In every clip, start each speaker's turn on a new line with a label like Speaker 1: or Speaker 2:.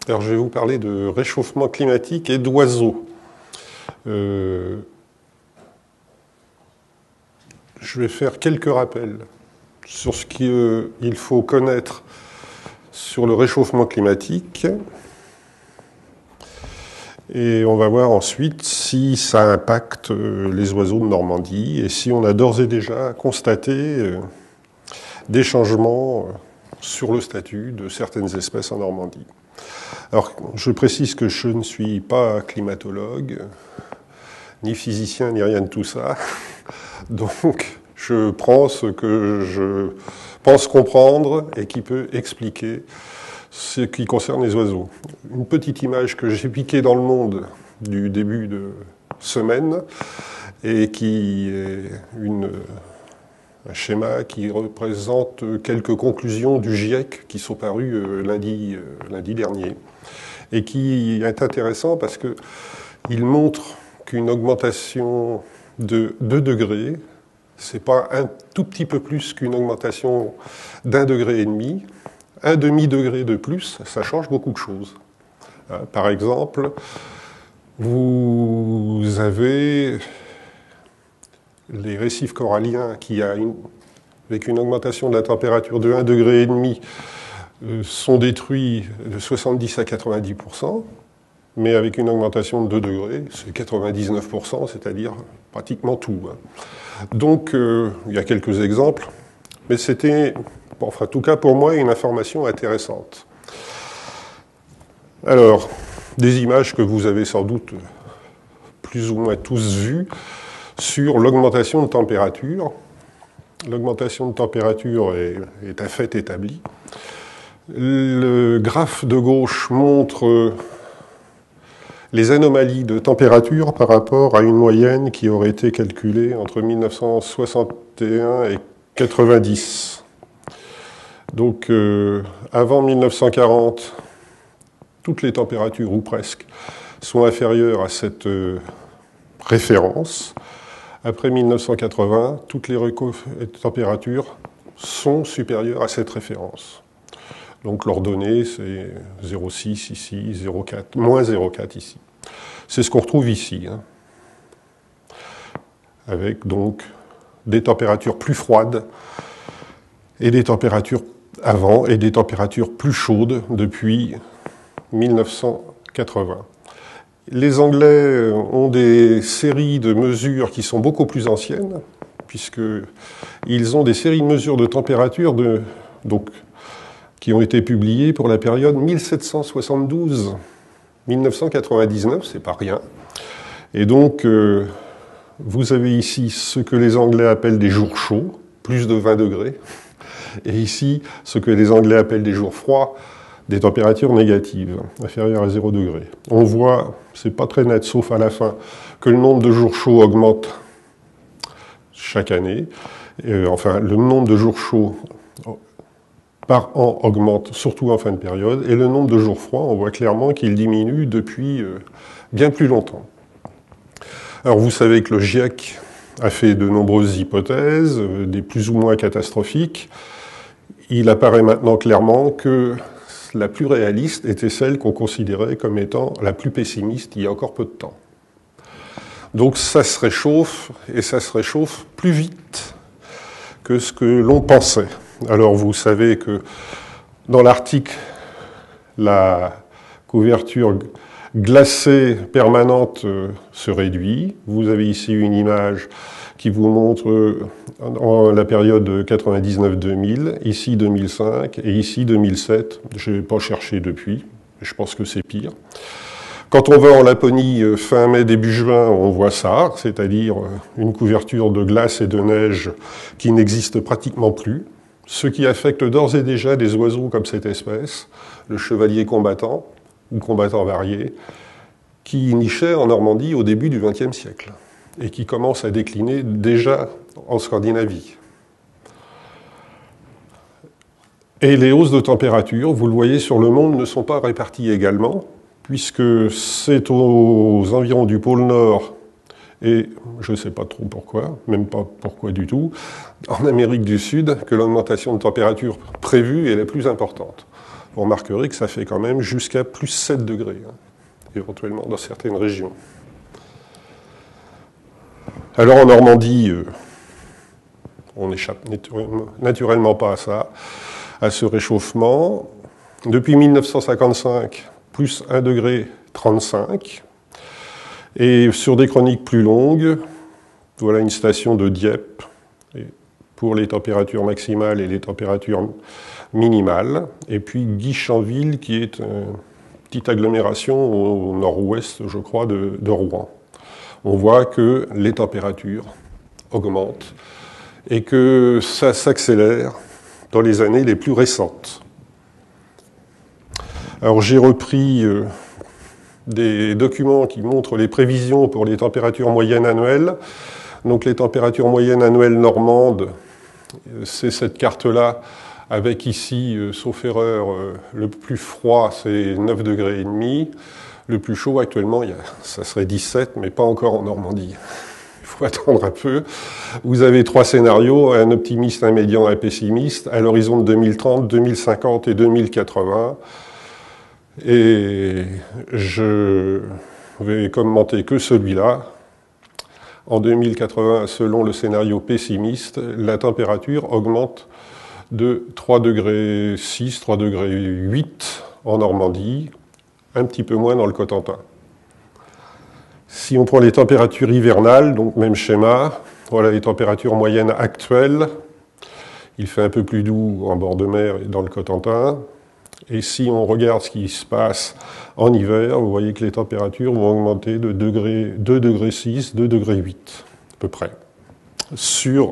Speaker 1: Alors je vais vous parler de réchauffement climatique et d'oiseaux. Je vais faire quelques rappels sur ce qu'il faut connaître sur le réchauffement climatique. Et on va voir ensuite si ça impacte les oiseaux de Normandie et si on a d'ores et déjà constaté des changements sur le statut de certaines espèces en Normandie. Alors, je précise que je ne suis pas climatologue, ni physicien, ni rien de tout ça. Donc, je prends ce que je pense comprendre et qui peut expliquer ce qui concerne les oiseaux. Une petite image que j'ai piquée dans Le Monde du début de semaine et qui est un schéma qui représente quelques conclusions du GIEC qui sont parues lundi dernier et qui est intéressant parce qu'il montre qu'une augmentation de 2 degrés, c'est pas un tout petit peu plus qu'une augmentation d'1,5 degré. Un demi-degré de plus, ça change beaucoup de choses. Par exemple, vous avez les récifs coralliens qui, avec une augmentation de la température de 1,5 degré, sont détruits de 70 à 90%, mais avec une augmentation de 2 degrés, c'est 99%, c'est-à-dire pratiquement tout. Donc, il y a quelques exemples, mais c'était, enfin, en tout cas pour moi, une information intéressante. Alors, des images que vous avez sans doute plus ou moins tous vues sur l'augmentation de température. L'augmentation de température est un fait établi. Le graphe de gauche montre les anomalies de température par rapport à une moyenne qui aurait été calculée entre 1961 et 90. Donc, avant 1940, toutes les températures, ou presque, sont inférieures à cette référence. Après 1980, toutes les températures sont supérieures à cette référence. Donc l'ordonnée, c'est 0,6 ici, 0,4, moins 0,4 ici. C'est ce qu'on retrouve ici, avec donc des températures plus froides et des températures avant et des températures plus chaudes depuis 1980. Les Anglais ont des séries de mesures qui sont beaucoup plus anciennes, puisqu'ils ont des séries de mesures de température qui ont été publiées pour la période 1772-1999, c'est pas rien. Et donc, vous avez ici ce que les Anglais appellent des jours chauds, plus de 20 degrés, et ici, ce que les Anglais appellent des jours froids, des températures négatives, inférieures à 0 degré. On voit, c'est pas très net, sauf à la fin, que le nombre de jours chauds augmente chaque année. Enfin, le nombre de jours chauds par an augmente, surtout en fin de période, et le nombre de jours froids, on voit clairement qu'il diminue depuis bien plus longtemps. Alors vous savez que le GIEC a fait de nombreuses hypothèses, des plus ou moins catastrophiques. Il apparaît maintenant clairement que la plus réaliste était celle qu'on considérait comme étant la plus pessimiste il y a encore peu de temps. Donc ça se réchauffe, et ça se réchauffe plus vite que ce que l'on pensait. Alors vous savez que dans l'Arctique, la couverture glacée permanente se réduit. Vous avez ici une image qui vous montre la période 99-2000, ici 2005 et ici 2007. Je n'ai pas cherché depuis, je pense que c'est pire. Quand on va en Laponie fin mai, début juin, on voit ça, c'est-à-dire une couverture de glace et de neige qui n'existe pratiquement plus, ce qui affecte d'ores et déjà des oiseaux comme cette espèce, le chevalier combattant, ou combattant varié, qui nichait en Normandie au début du XXe siècle et qui commence à décliner déjà en Scandinavie. Et les hausses de température, vous le voyez sur le monde, ne sont pas réparties également, puisque c'est aux environs du pôle Nord, et je ne sais pas trop pourquoi, même pas pourquoi du tout, en Amérique du Sud, que l'augmentation de température prévue est la plus importante. vous remarquerez que ça fait quand même jusqu'à plus 7 degrés, hein, éventuellement dans certaines régions. Alors en Normandie, on n'échappe naturellement pas à ça, à ce réchauffement. Depuis 1955, plus 1 degré 35. Et sur des chroniques plus longues, voilà une station de Dieppe pour les températures maximales et les températures minimales. Et puis Guichanville, qui est une petite agglomération au nord-ouest, je crois, de Rouen. On voit que les températures augmentent et que ça s'accélère dans les années les plus récentes. Alors j'ai repris des documents qui montrent les prévisions pour les températures moyennes annuelles. Donc les températures moyennes annuelles normandes, c'est cette carte-là, avec ici, sauf erreur, le plus froid, c'est 9 degrés et demi. Le plus chaud, actuellement, ça serait 17, mais pas encore en Normandie. Il faut attendre un peu. Vous avez 3 scénarios, un optimiste, un médian, un pessimiste, à l'horizon de 2030, 2050 et 2080. Et je vais commenter que celui-là. En 2080, selon le scénario pessimiste, la température augmente de 3,6 degrés, 3,8 degrés en Normandie, un petit peu moins dans le Cotentin. Si on prend les températures hivernales, donc même schéma, voilà les températures moyennes actuelles. Il fait un peu plus doux en bord de mer et dans le Cotentin. Et si on regarde ce qui se passe en hiver, vous voyez que les températures vont augmenter de 2,6 degrés, 2,8 degrés, à peu près, sur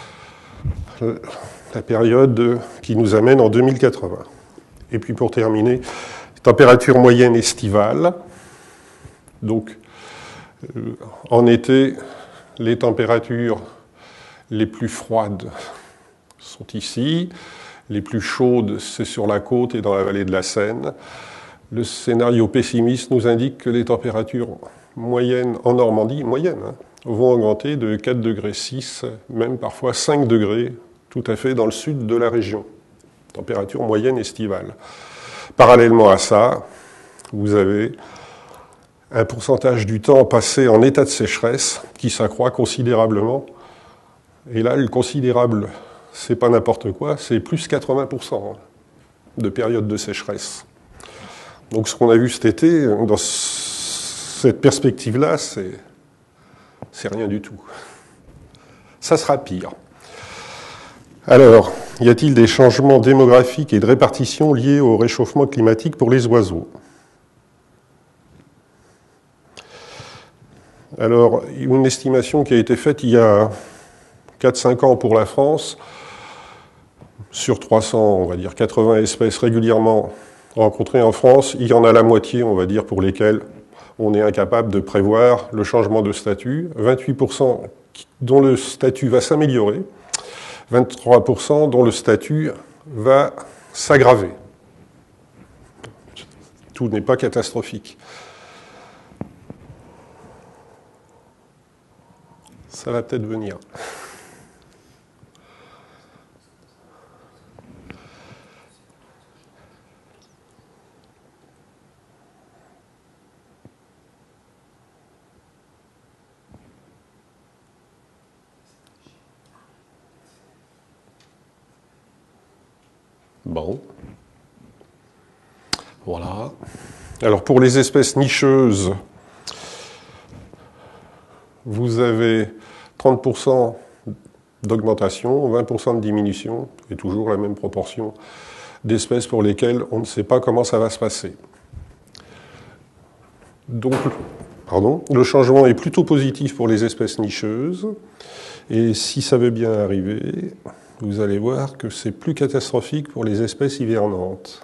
Speaker 1: la période qui nous amène en 2080. Et puis pour terminer, température moyenne estivale. Donc, en été, les températures les plus froides sont ici. Les plus chaudes, c'est sur la côte et dans la vallée de la Seine. Le scénario pessimiste nous indique que les températures moyennes en Normandie, vont augmenter de 4,6 degrés, même parfois 5 degrés, tout à fait dans le sud de la région. Température moyenne estivale. Parallèlement à ça, vous avez un pourcentage du temps passé en état de sécheresse qui s'accroît considérablement. Et là, le considérable, c'est pas n'importe quoi, c'est plus 80% de période de sécheresse. Donc ce qu'on a vu cet été, dans cette perspective-là, c'est rien du tout. Ça sera pire. Alors, y a-t-il des changements démographiques et de répartition liés au réchauffement climatique pour les oiseaux ? Alors, une estimation qui a été faite il y a 4-5 ans pour la France, sur 300, on va dire 80 espèces régulièrement rencontrées en France, il y en a la moitié, on va dire, pour lesquelles on est incapable de prévoir le changement de statut, 28% dont le statut va s'améliorer, 23% dont le statut va s'aggraver. Tout n'est pas catastrophique. Ça va peut-être venir. Bon. Voilà. Alors pour les espèces nicheuses, vous avez 30% d'augmentation, 20% de diminution, et toujours la même proportion d'espèces pour lesquelles on ne sait pas comment ça va se passer. Donc, le changement est plutôt positif pour les espèces nicheuses, et si ça veut bien arriver, vous allez voir que c'est plus catastrophique pour les espèces hivernantes.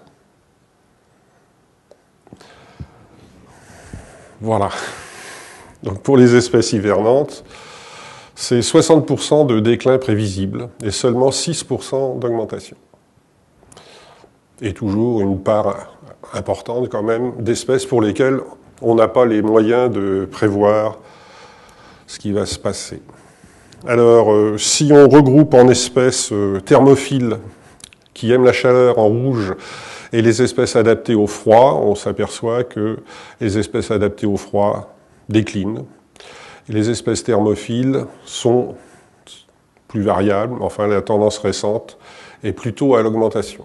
Speaker 1: Voilà. Donc pour les espèces hivernantes, c'est 60% de déclin prévisible et seulement 6% d'augmentation. Et toujours une part importante quand même d'espèces pour lesquelles on n'a pas les moyens de prévoir ce qui va se passer. Alors, si on regroupe en espèces thermophiles qui aiment la chaleur en rouge Et les espèces adaptées au froid, on s'aperçoit que les espèces adaptées au froid déclinent. Et les espèces thermophiles sont plus variables, enfin la tendance récente est plutôt à l'augmentation.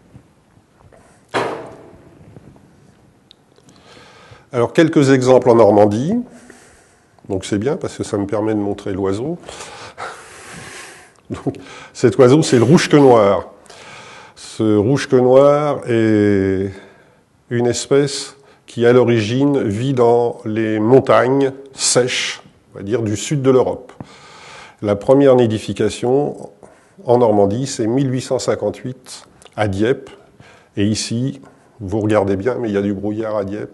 Speaker 1: Alors quelques exemples en Normandie, donc c'est bien parce que ça me permet de montrer l'oiseau. Donc, cet oiseau, c'est le rouge-queue noir. Ce rouge-queue noir est une espèce qui, à l'origine, vit dans les montagnes sèches, on va dire, du sud de l'Europe. La première nidification en Normandie, c'est 1858 à Dieppe. Et ici, vous regardez bien, mais il y a du brouillard à Dieppe,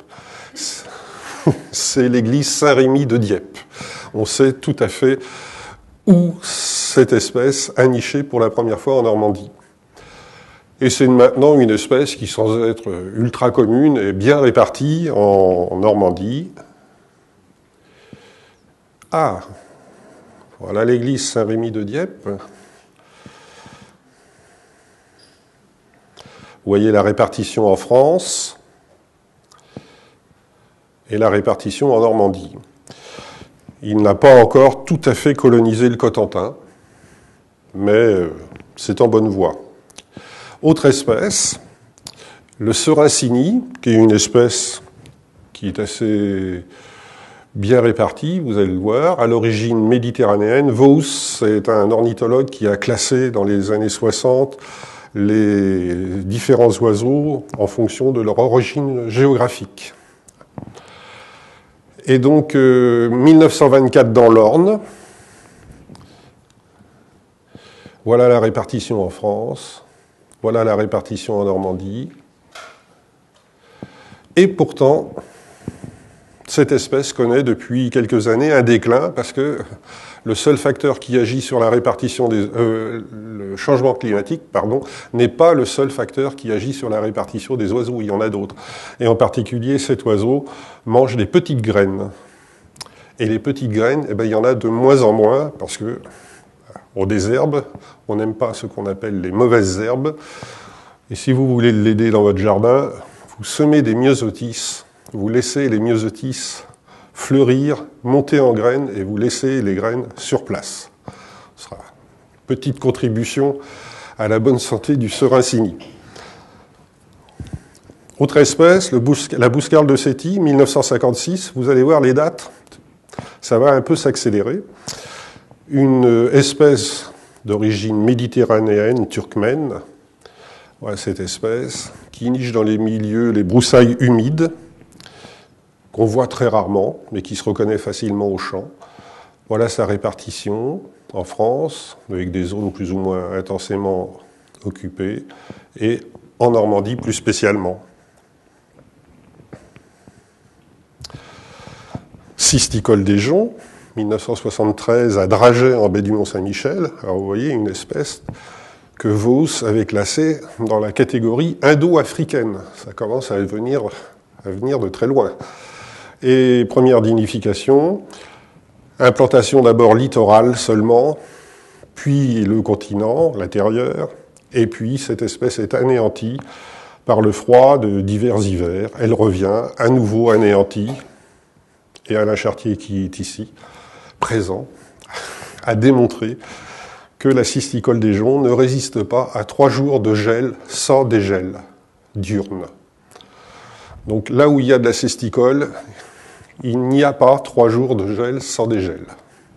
Speaker 1: c'est l'église Saint-Rémy de Dieppe. On sait tout à fait où cette espèce a niché pour la première fois en Normandie. Et c'est maintenant une espèce qui, sans être ultra commune, est bien répartie en Normandie. Ah, voilà l'église Saint-Rémy de Dieppe. Vous voyez la répartition en France et la répartition en Normandie. Il n'a pas encore tout à fait colonisé le Cotentin, mais c'est en bonne voie. Autre espèce, le Serincini, qui est une espèce qui est assez bien répartie, vous allez le voir, à l'origine méditerranéenne. Vauss est un ornithologue qui a classé dans les années 60 les différents oiseaux en fonction de leur origine géographique. Et donc, 1924 dans l'Orne, voilà la répartition en France, voilà la répartition en Normandie. Et pourtant, cette espèce connaît depuis quelques années un déclin parce que le seul facteur qui agit sur la répartition le changement climatique, n'est pas le seul facteur qui agit sur la répartition des oiseaux. Il y en a d'autres. Et en particulier, cet oiseau mange des petites graines. Et les petites graines, il y en a de moins en moins parce que on désherbe, on n'aime pas ce qu'on appelle les mauvaises herbes. Et si vous voulez l'aider dans votre jardin, vous semez des myosotis, vous laissez les myosotis fleurir, monter en graines et vous laissez les graines sur place. Ce sera une petite contribution à la bonne santé du Serincini. Autre espèce, la bouscarle de Séti, 1956, vous allez voir les dates, ça va un peu s'accélérer. Une espèce d'origine méditerranéenne, turkmène, voilà cette espèce, qui niche dans les milieux, les broussailles humides, qu'on voit très rarement, mais qui se reconnaît facilement au champ. Voilà sa répartition en France, avec des zones plus ou moins intensément occupées, et en Normandie plus spécialement. Cisticole des joncs, 1973 à Draget en baie du Mont-Saint-Michel. Alors vous voyez une espèce que Vauss avait classée dans la catégorie indo-africaine. Ça commence à venir de très loin. Et première nidification, implantation d'abord littorale seulement, puis le continent, l'intérieur, et puis cette espèce est anéantie par le froid de divers hivers. Elle revient à nouveau anéantie, et Alain Chartier, qui est ici, présent, a démontré que la cisticole des joncs ne résiste pas à 3 jours de gel sans dégel diurne. Donc là où il y a de la cisticole, il n'y a pas 3 jours de gel sans dégel.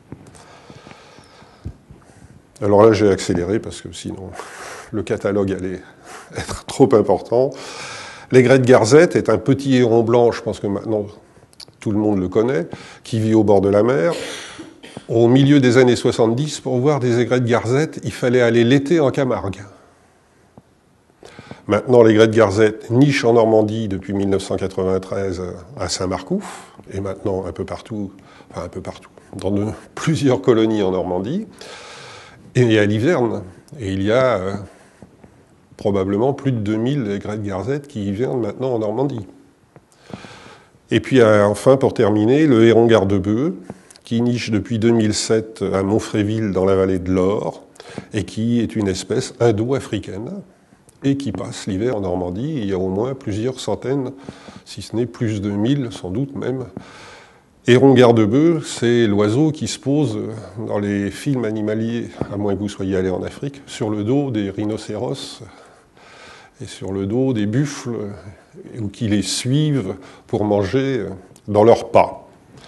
Speaker 1: Alors là, j'ai accéléré parce que sinon, le catalogue allait être trop important. L'aigrette garzette est un petit héron blanc, je pense que maintenant tout le monde le connaît, qui vit au bord de la mer. Au milieu des années 70, pour voir des aigrettes garzettes, il fallait aller l'été en Camargue. Maintenant, l'aigrette garzette niche en Normandie depuis 1993 à Saint-Marcouf, et maintenant un peu partout, dans plusieurs colonies en Normandie, et à l'hiverne. Et il y a probablement plus de 2000 aigrettes garzettes qui hivernent maintenant en Normandie. Et puis enfin, pour terminer, le héron garde-bœuf, qui niche depuis 2007 à Montfréville dans la vallée de l'Or, et qui est une espèce indo-africaine, et qui passent l'hiver en Normandie. Il y a au moins plusieurs centaines, si ce n'est plus de 1000, sans doute même. Héron garde-bœuf, c'est l'oiseau qui se pose dans les films animaliers, à moins que vous soyez allé en Afrique, sur le dos des rhinocéros et sur le dos des buffles, ou qui les suivent pour manger dans leurs pas.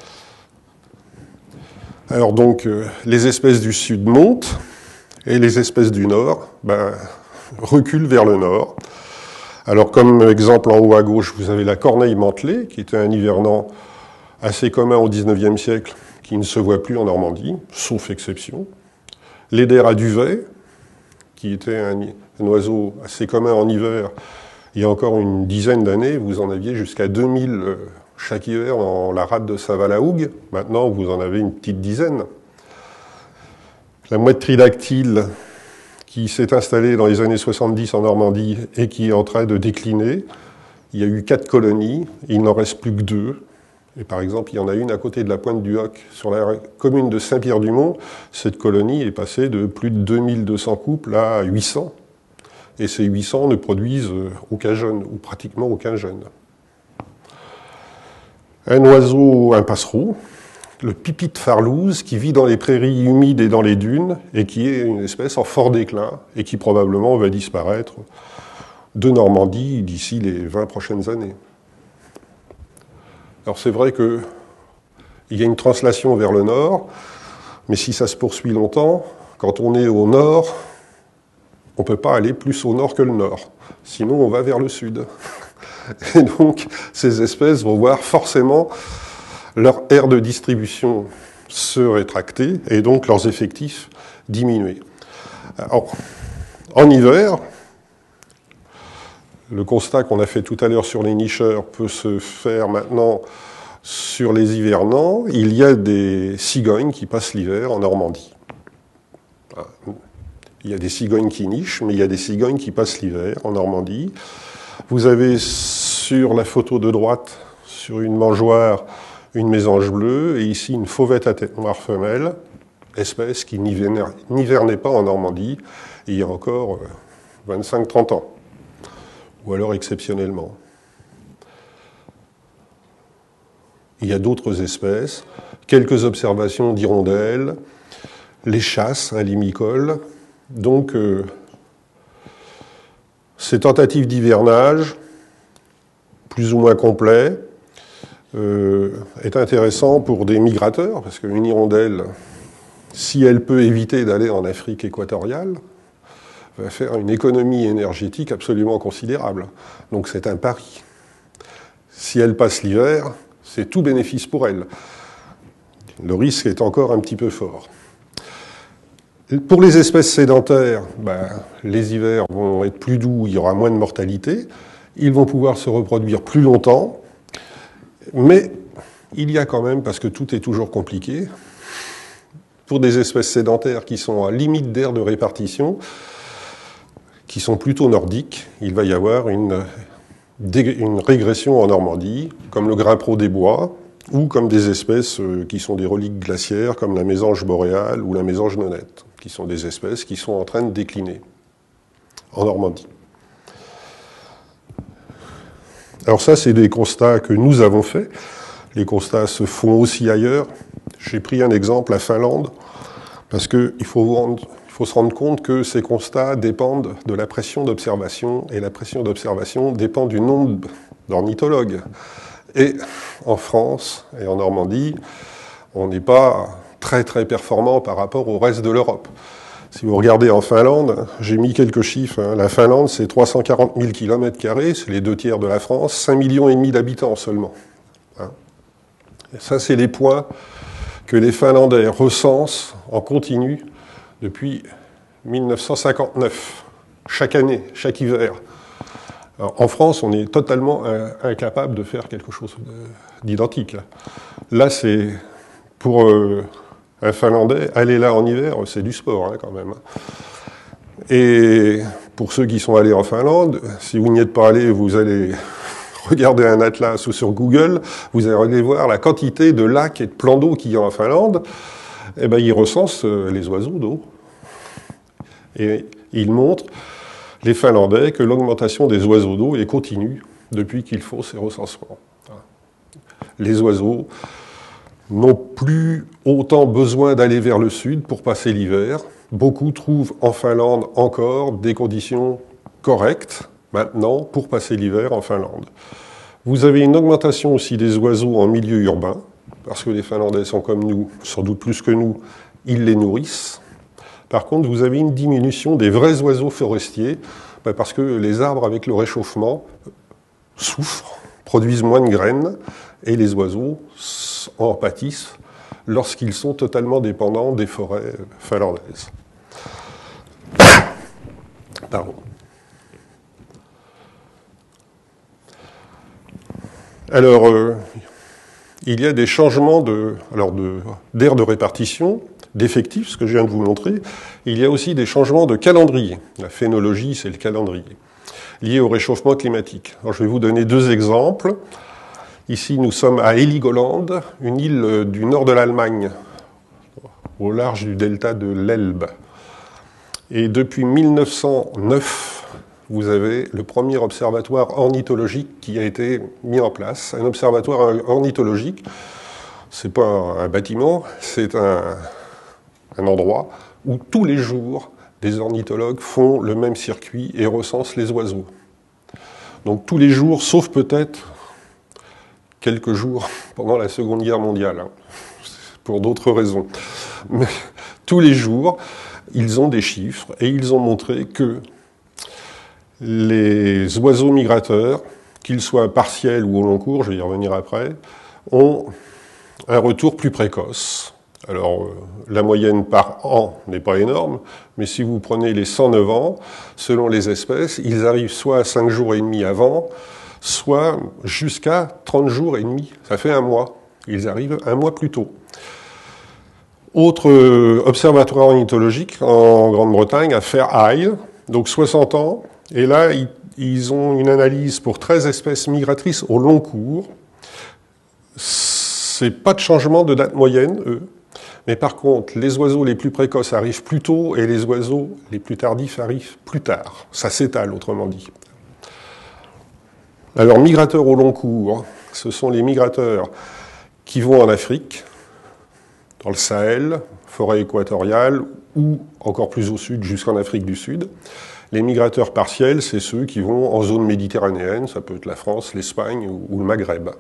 Speaker 1: Alors donc, les espèces du sud montent, et les espèces du nord reculent vers le nord. Alors comme exemple en haut à gauche, vous avez la corneille mantelée, qui était un hivernant assez commun au XIXe siècle, qui ne se voit plus en Normandie, sauf exception. L'eider à duvet, qui était un oiseau assez commun en hiver, il y a encore une dizaine d'années, vous en aviez jusqu'à 2000 chaque hiver dans la rade de Saval-la-Hougue. Maintenant, vous en avez une petite dizaine. La mouette tridactyle, qui s'est installée dans les années 70 en Normandie et qui est en train de décliner. Il y a eu 4 colonies, il n'en reste plus que 2. Et par exemple, il y en a une à côté de la Pointe du Hoc, sur la commune de Saint-Pierre-du-Mont. Cette colonie est passée de plus de 2200 couples à 800. Et ces 800 ne produisent aucun jeune, ou pratiquement aucun jeune. Un oiseau, un passereau, le pipi de farlouse, qui vit dans les prairies humides et dans les dunes, et qui est une espèce en fort déclin, et qui probablement va disparaître de Normandie d'ici les 20 prochaines années. Alors c'est vrai qu'il y a une translation vers le nord, mais si ça se poursuit longtemps, quand on est au nord, on ne peut pas aller plus au nord que le nord. Sinon, on va vers le sud. Et donc, ces espèces vont voir forcément leur aire de distribution se rétracter et donc leurs effectifs diminuer. Alors, en hiver, le constat qu'on a fait tout à l'heure sur les nicheurs peut se faire maintenant sur les hivernants. Il y a des cigognes qui passent l'hiver en Normandie. Il y a des cigognes qui nichent, mais il y a des cigognes qui passent l'hiver en Normandie. Vous avez sur la photo de droite, sur une mangeoire, une mésange bleue, et ici une fauvette à tête noire femelle, espèce qui n'hivernait pas en Normandie il y a encore 25-30 ans, ou alors exceptionnellement. Il y a d'autres espèces, quelques observations d'hirondelles, les chasses, un limicole. Donc, ces tentatives d'hivernage, plus ou moins complets, est intéressant pour des migrateurs, parce qu'une hirondelle, si elle peut éviter d'aller en Afrique équatoriale, va faire une économie énergétique absolument considérable. Donc c'est un pari. Si elle passe l'hiver, c'est tout bénéfice pour elle. Le risque est encore un petit peu fort. Pour les espèces sédentaires, les hivers vont être plus doux, il y aura moins de mortalité. Ils vont pouvoir se reproduire plus longtemps. Mais il y a quand même, parce que tout est toujours compliqué, pour des espèces sédentaires qui sont à limite d'aire de répartition, qui sont plutôt nordiques, il va y avoir une régression en Normandie, comme le grimpero des bois, ou comme des espèces qui sont des reliques glaciaires, comme la mésange boréale ou la mésange nonnette, qui sont des espèces qui sont en train de décliner en Normandie. Alors ça, c'est des constats que nous avons faits. Les constats se font aussi ailleurs. J'ai pris un exemple, la Finlande, parce qu'il faut se rendre compte que ces constats dépendent de la pression d'observation, et la pression d'observation dépend du nombre d'ornithologues. Et en France et en Normandie, on n'est pas très très performant par rapport au reste de l'Europe. Si vous regardez en Finlande, j'ai mis quelques chiffres. La Finlande, c'est 340 000 km², c'est les 2 tiers de la France, 5,5 millions d'habitants seulement. Et ça, c'est les points que les Finlandais recensent en continu depuis 1959, chaque année, chaque hiver. Alors, en France, on est totalement incapable de faire quelque chose d'identique. Là, c'est pour un Finlandais, aller là en hiver, c'est du sport quand même. Et pour ceux qui sont allés en Finlande, si vous n'y êtes pas allés, vous allez regarder un atlas ou sur Google, vous allez voir la quantité de lacs et de plans d'eau qu'il y a en Finlande. Ils recensent les oiseaux d'eau. Et ils montrent les Finlandais, que l'augmentation des oiseaux d'eau est continue depuis qu'il faut ces recensements. Les oiseaux n'ont plus autant besoin d'aller vers le sud pour passer l'hiver. Beaucoup trouvent en Finlande encore des conditions correctes maintenant pour passer l'hiver en Finlande. Vous avez une augmentation aussi des oiseaux en milieu urbain, parce que les Finlandais sont comme nous, sans doute plus que nous, ils les nourrissent. Par contre, vous avez une diminution des vrais oiseaux forestiers, parce que les arbres, avec le réchauffement, souffrent, produisent moins de graines, et les oiseaux en pâtissent lorsqu'ils sont totalement dépendants des forêts finlandaises. Pardon. Alors, il y a des changements d'aire de répartition, d'effectifs, ce que je viens de vous montrer. Il y a aussi des changements de calendrier. La phénologie, c'est le calendrier, lié au réchauffement climatique. Alors, je vais vous donner deux exemples. Ici, nous sommes à Heligoland, une île du nord de l'Allemagne, au large du delta de l'Elbe. Et depuis 1909, vous avez le premier observatoire ornithologique qui a été mis en place. Un observatoire ornithologique, c'est pas un bâtiment, c'est un endroit où tous les jours, des ornithologues font le même circuit et recensent les oiseaux. Donc tous les jours, sauf peut-être quelques jours pendant la Seconde Guerre mondiale, pour d'autres raisons. Mais tous les jours, ils ont des chiffres et ils ont montré que les oiseaux migrateurs, qu'ils soient partiels ou au long cours, je vais y revenir après, ont un retour plus précoce. Alors, la moyenne par an n'est pas énorme, mais si vous prenez les 109 ans, selon les espèces, ils arrivent soit à 5 jours et demi avant, soit jusqu'à 30 jours et demi. Ça fait un mois. Ils arrivent un mois plus tôt. Autre observatoire ornithologique en Grande-Bretagne, à Fair Isle, donc 60 ans, et là, ils ont une analyse pour 13 espèces migratrices au long cours. C'est pas de changement de date moyenne, eux. Mais par contre, les oiseaux les plus précoces arrivent plus tôt et les oiseaux les plus tardifs arrivent plus tard. Ça s'étale, autrement dit. Alors, migrateurs au long cours, ce sont les migrateurs qui vont en Afrique, dans le Sahel, forêt équatoriale, ou encore plus au sud, jusqu'en Afrique du Sud. Les migrateurs partiels, c'est ceux qui vont en zone méditerranéenne, ça peut être la France, l'Espagne ou le Maghreb.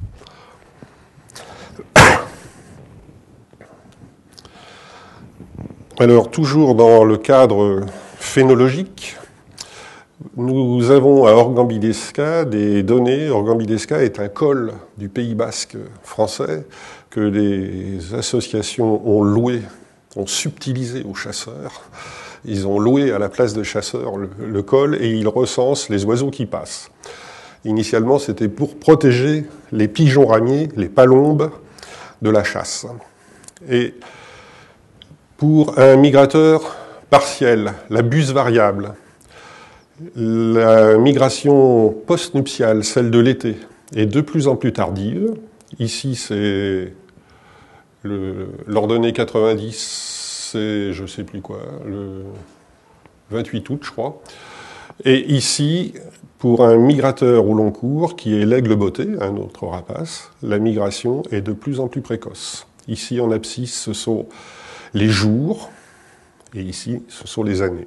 Speaker 1: Alors, toujours dans le cadre phénologique, nous avons à Orgambidesca des données. Orgambidesca est un col du Pays basque français que les associations ont loué, ont subtilisé aux chasseurs. Ils ont loué à la place de chasseurs le col et ils recensent les oiseaux qui passent. Initialement, c'était pour protéger les pigeons ramiers, les palombes, de la chasse. Et pour un migrateur partiel, la buse variable, la migration post-nuptiale, celle de l'été, est de plus en plus tardive. Ici, c'est l'ordonnée 90, c'est je ne sais plus quoi, le 28 août, je crois. Et ici, pour un migrateur au long cours, qui est l'aigle botté, un autre rapace, la migration est de plus en plus précoce. Ici, en abscisse, ce sont les jours, et ici, ce sont les années.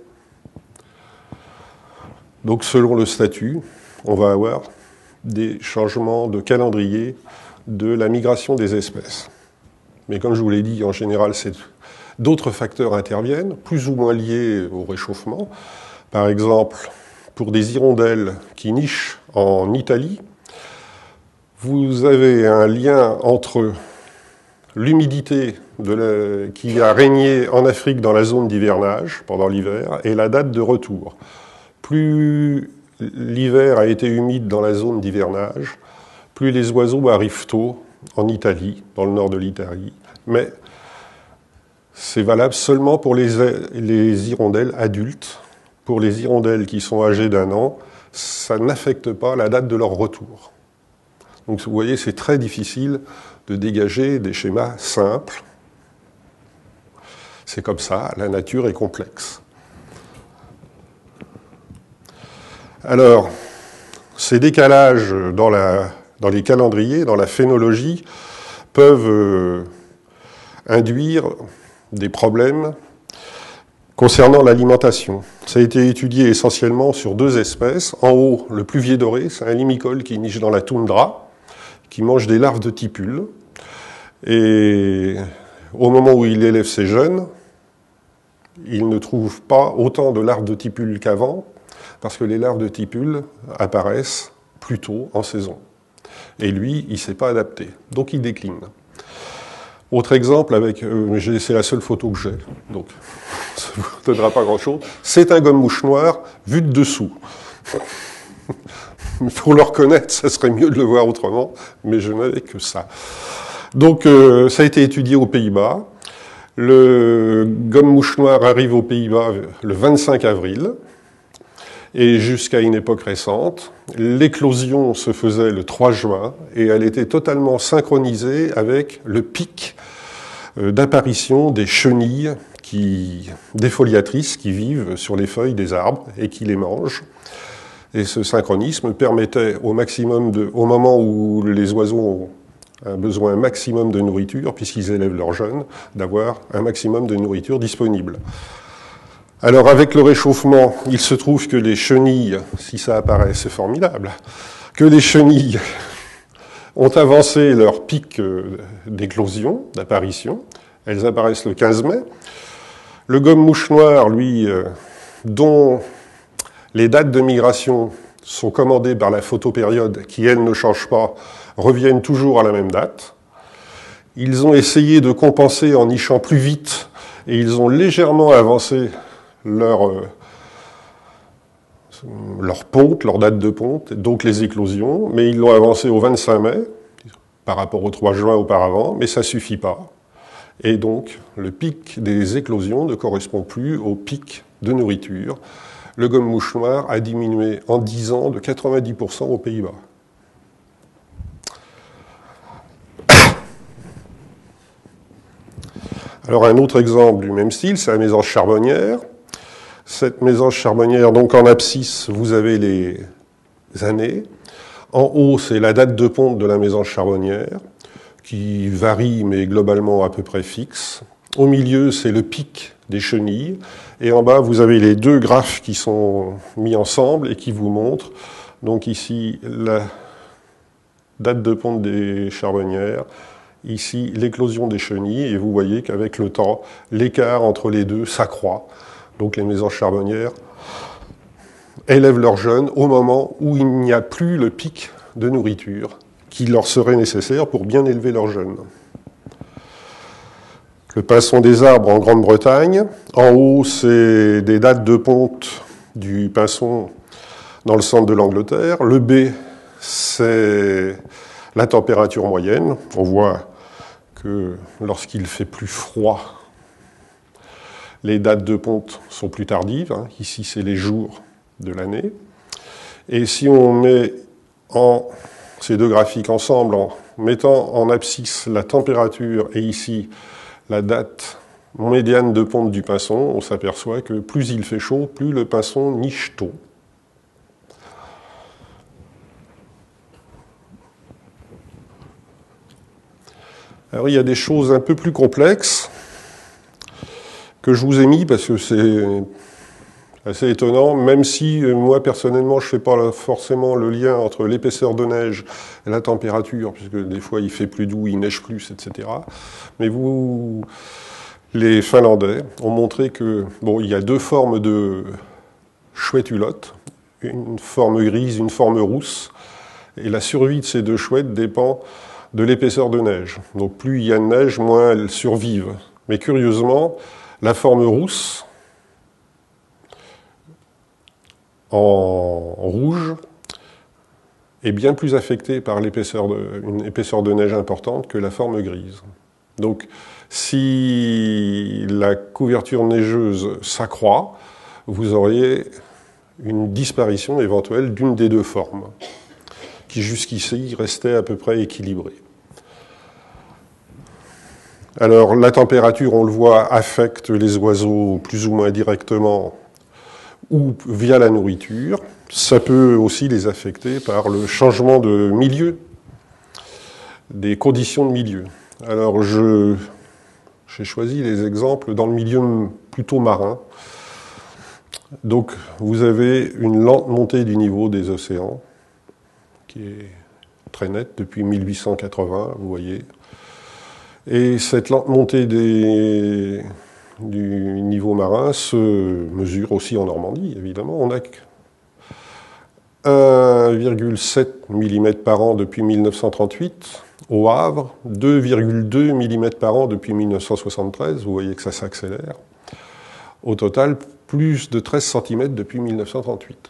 Speaker 1: Donc, selon le statut, on va avoir des changements de calendrier de la migration des espèces. Mais comme je vous l'ai dit, en général, d'autres facteurs interviennent, plus ou moins liés au réchauffement. Par exemple, pour des hirondelles qui nichent en Italie, vous avez un lien entre l'humidité qui a régné en Afrique dans la zone d'hivernage pendant l'hiver et la date de retour. Plus l'hiver a été humide dans la zone d'hivernage, plus les oiseaux arrivent tôt en Italie, dans le nord de l'Italie. Mais c'est valable seulement pour les hirondelles adultes. Pour les hirondelles qui sont âgées d'1 an, ça n'affecte pas la date de leur retour. Donc vous voyez, c'est très difficile de dégager des schémas simples. C'est comme ça, la nature est complexe. Alors, ces décalages dans les calendriers, dans la phénologie, peuvent induire des problèmes concernant l'alimentation. Ça a été étudié essentiellement sur 2 espèces. En haut, le pluvier doré, c'est un limicole qui niche dans la toundra, qui mange des larves de tipules. Et au moment où il élève ses jeunes, il ne trouve pas autant de larves de tipules qu'avant, parce que les larves de tipules apparaissent plus tôt en saison. Et lui, il ne s'est pas adapté, donc il décline. Autre exemple, c'est la seule photo que j'ai, donc ça ne vous donnera pas grand-chose. C'est un gomme-mouche noir vu de dessous. Pour le reconnaître, ça serait mieux de le voir autrement, mais je n'avais que ça. Donc, ça a été étudié aux Pays-Bas. Le gomme-mouche noir arrive aux Pays-Bas le 25 avril, et jusqu'à une époque récente, l'éclosion se faisait le 3 juin, et elle était totalement synchronisée avec le pic d'apparition des chenilles défoliatrices qui vivent sur les feuilles des arbres et qui les mangent. Et ce synchronisme permettait au moment où les oiseaux ont un besoin maximum de nourriture, puisqu'ils élèvent leurs jeunes, d'avoir un maximum de nourriture disponible. Alors avec le réchauffement, il se trouve que les chenilles, si ça apparaît, c'est formidable, que les chenilles ont avancé leur pic d'éclosion, d'apparition. Elles apparaissent le 15 mai. Le gomme-mouche noir, lui, dont les dates de migration sont commandées par la photopériode, qui, elle, ne change pas, reviennent toujours à la même date. Ils ont essayé de compenser en nichant plus vite, et ils ont légèrement avancé leur ponte, leur date de ponte, donc les éclosions, mais ils l'ont avancé au 25 mai, par rapport au 3 juin auparavant, mais ça ne suffit pas. Et donc, le pic des éclosions ne correspond plus au pic de nourriture. Le gomme-mouche noir a diminué en 10 ans de 90% aux Pays-Bas. Alors, un autre exemple du même style, c'est la mésange charbonnière. Cette mésange charbonnière, donc en abscisse, vous avez les années. En haut, c'est la date de ponte de la mésange charbonnière, qui varie, mais globalement à peu près fixe. Au milieu, c'est le pic des chenilles. Et en bas, vous avez les 2 graphes qui sont mis ensemble et qui vous montrent, donc ici, la date de ponte des charbonnières, ici, l'éclosion des chenilles, et vous voyez qu'avec le temps, l'écart entre les deux s'accroît. Donc les mésanges charbonnières élèvent leurs jeunes au moment où il n'y a plus le pic de nourriture qui leur serait nécessaire pour bien élever leurs jeunes. Le pinson des arbres en Grande-Bretagne. En haut, c'est des dates de ponte du pinson dans le centre de l'Angleterre. Le B, c'est la température moyenne. On voit que lorsqu'il fait plus froid, les dates de ponte sont plus tardives. Ici, c'est les jours de l'année. Et si on met ces 2 graphiques ensemble, en mettant en abscisse la température et ici la date médiane de ponte du pinson, on s'aperçoit que plus il fait chaud, plus le pinson niche tôt. Alors il y a des choses un peu plus complexes que je vous ai mis parce que c'est assez étonnant, même si moi personnellement je ne fais pas forcément le lien entre l'épaisseur de neige et la température, puisque des fois il fait plus doux, il neige plus, etc. Mais les Finlandais ont montré que il y a 2 formes de chouettes hulottes, une forme grise, une forme rousse, et la survie de ces 2 chouettes dépend de l'épaisseur de neige. Donc plus il y a de neige, moins elles survivent. Mais curieusement, la forme rousse, en rouge, est bien plus affectée par une épaisseur de neige importante que la forme grise. Donc, si la couverture neigeuse s'accroît, vous auriez une disparition éventuelle d'une des 2 formes, qui jusqu'ici restait à peu près équilibrée. Alors, la température, on le voit, affecte les oiseaux plus ou moins directement ou via la nourriture. ça peut aussi les affecter par le changement de milieu, des conditions de milieu. Alors j'ai choisi les exemples dans le milieu plutôt marin. Donc vous avez une lente montée du niveau des océans, qui est très nette depuis 1880, vous voyez. Et cette lente montée du niveau marin se mesure aussi en Normandie, évidemment. On a 1,7 mm par an depuis 1938. Au Havre, 2,2 mm par an depuis 1973. Vous voyez que ça s'accélère. Au total, plus de 13 cm depuis 1938.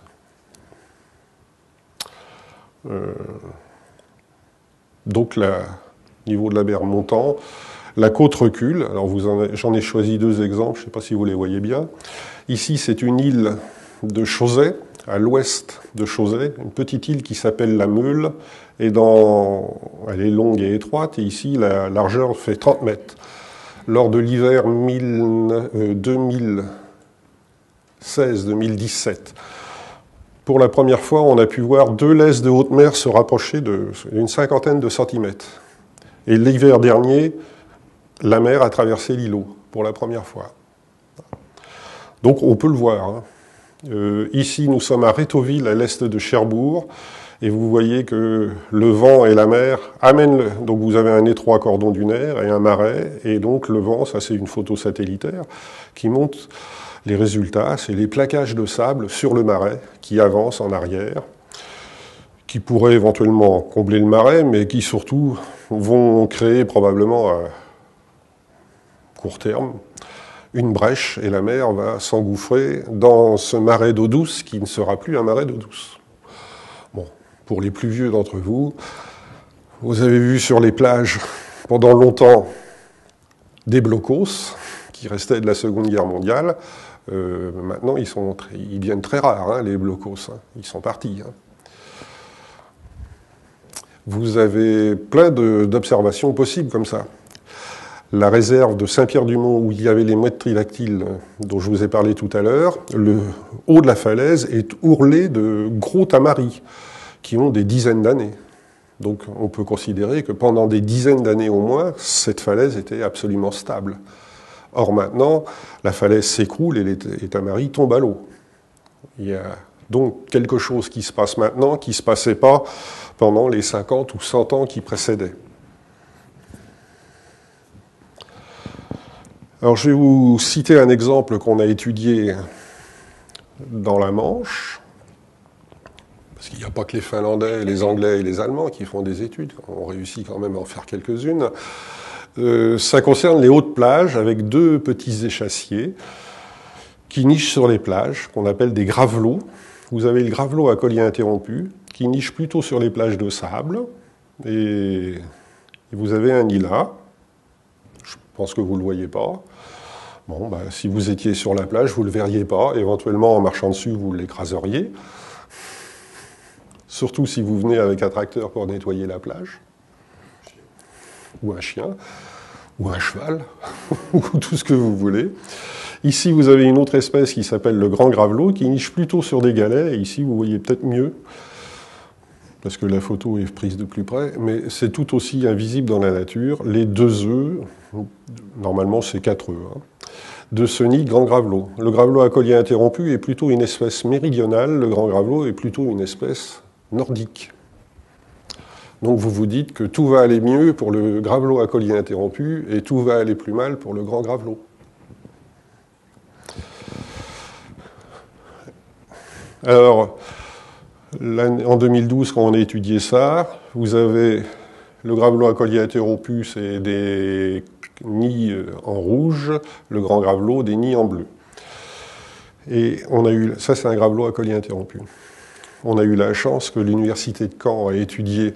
Speaker 1: Donc, niveau de la mer montant, la côte recule. Alors, j'en ai choisi deux exemples, je ne sais pas si vous les voyez bien. Ici, c'est une île de Chauzet, à l'ouest de Chauzet, une petite île qui s'appelle la Meule, et elle est longue et étroite, et ici, la largeur fait 30 mètres. Lors de l'hiver 2016-2017, pour la première fois, on a pu voir deux laisses de haute mer se rapprocher d'une cinquantaine de centimètres. Et l'hiver dernier, la mer a traversé l'îlot, pour la première fois. Donc on peut le voir. Hein. Ici, nous sommes à Rétauville, à l'est de Cherbourg, et vous voyez que le vent et la mer amènent... Donc vous avez un étroit cordon dunaire et un marais, et donc le vent, ça c'est une photo satellitaire, qui montre les résultats, c'est les plaquages de sable sur le marais qui avancent en arrière, qui pourraient éventuellement combler le marais, mais qui surtout vont créer probablement à court terme une brèche, et la mer va s'engouffrer dans ce marais d'eau douce qui ne sera plus un marais d'eau douce. Bon, pour les plus vieux d'entre vous, vous avez vu sur les plages pendant longtemps des blocos qui restaient de la Seconde Guerre mondiale. Maintenant, ils deviennent très rares, hein, les blocos. Hein. Ils sont partis. Hein. Vous avez plein d'observations possibles comme ça. La réserve de Saint-Pierre-du-Mont, où il y avait les mouettes tridactyles dont je vous ai parlé tout à l'heure, le haut de la falaise est ourlé de gros tamaris qui ont des dizaines d'années. Donc on peut considérer que pendant des dizaines d'années au moins, cette falaise était absolument stable. Or maintenant, la falaise s'écroule et les tamaris tombent à l'eau. Il y a donc quelque chose qui se passe maintenant qui ne se passait pas pendant les 50 ou 100 ans qui précédaient. Alors je vais vous citer un exemple qu'on a étudié dans la Manche, parce qu'il n'y a pas que les Finlandais, les Anglais et les Allemands qui font des études, on réussit quand même à en faire quelques-unes. Ça concerne les hautes plages avec deux petits échassiers qui nichent sur les plages, qu'on appelle des gravelots. Vous avez le gravelot à collier interrompu, qui niche plutôt sur les plages de sable, et vous avez un îlat. Je pense que vous ne le voyez pas. Bon, si vous étiez sur la plage, vous ne le verriez pas. Éventuellement, en marchant dessus, vous l'écraseriez. Surtout si vous venez avec un tracteur pour nettoyer la plage. Ou un chien. Ou un cheval. Ou tout ce que vous voulez. Ici, vous avez une autre espèce qui s'appelle le grand gravelot, qui niche plutôt sur des galets. Et ici, vous voyez peut-être mieux, parce que la photo est prise de plus près, mais c'est tout aussi invisible dans la nature. Les deux œufs, normalement c'est 4 œufs, hein, de ce nid grand gravelot. Le gravelot à collier interrompu est plutôt une espèce méridionale, le grand gravelot est plutôt une espèce nordique. Donc vous vous dites que tout va aller mieux pour le gravelot à collier interrompu et tout va aller plus mal pour le grand gravelot. Alors, en 2012, quand on a étudié ça, vous avez le gravelot à collier interrompu, c'est des nids en rouge, le grand gravelot, des nids en bleu. Et on a eu, ça c'est un gravelot à collier interrompu. On a eu la chance que l'université de Caen a étudié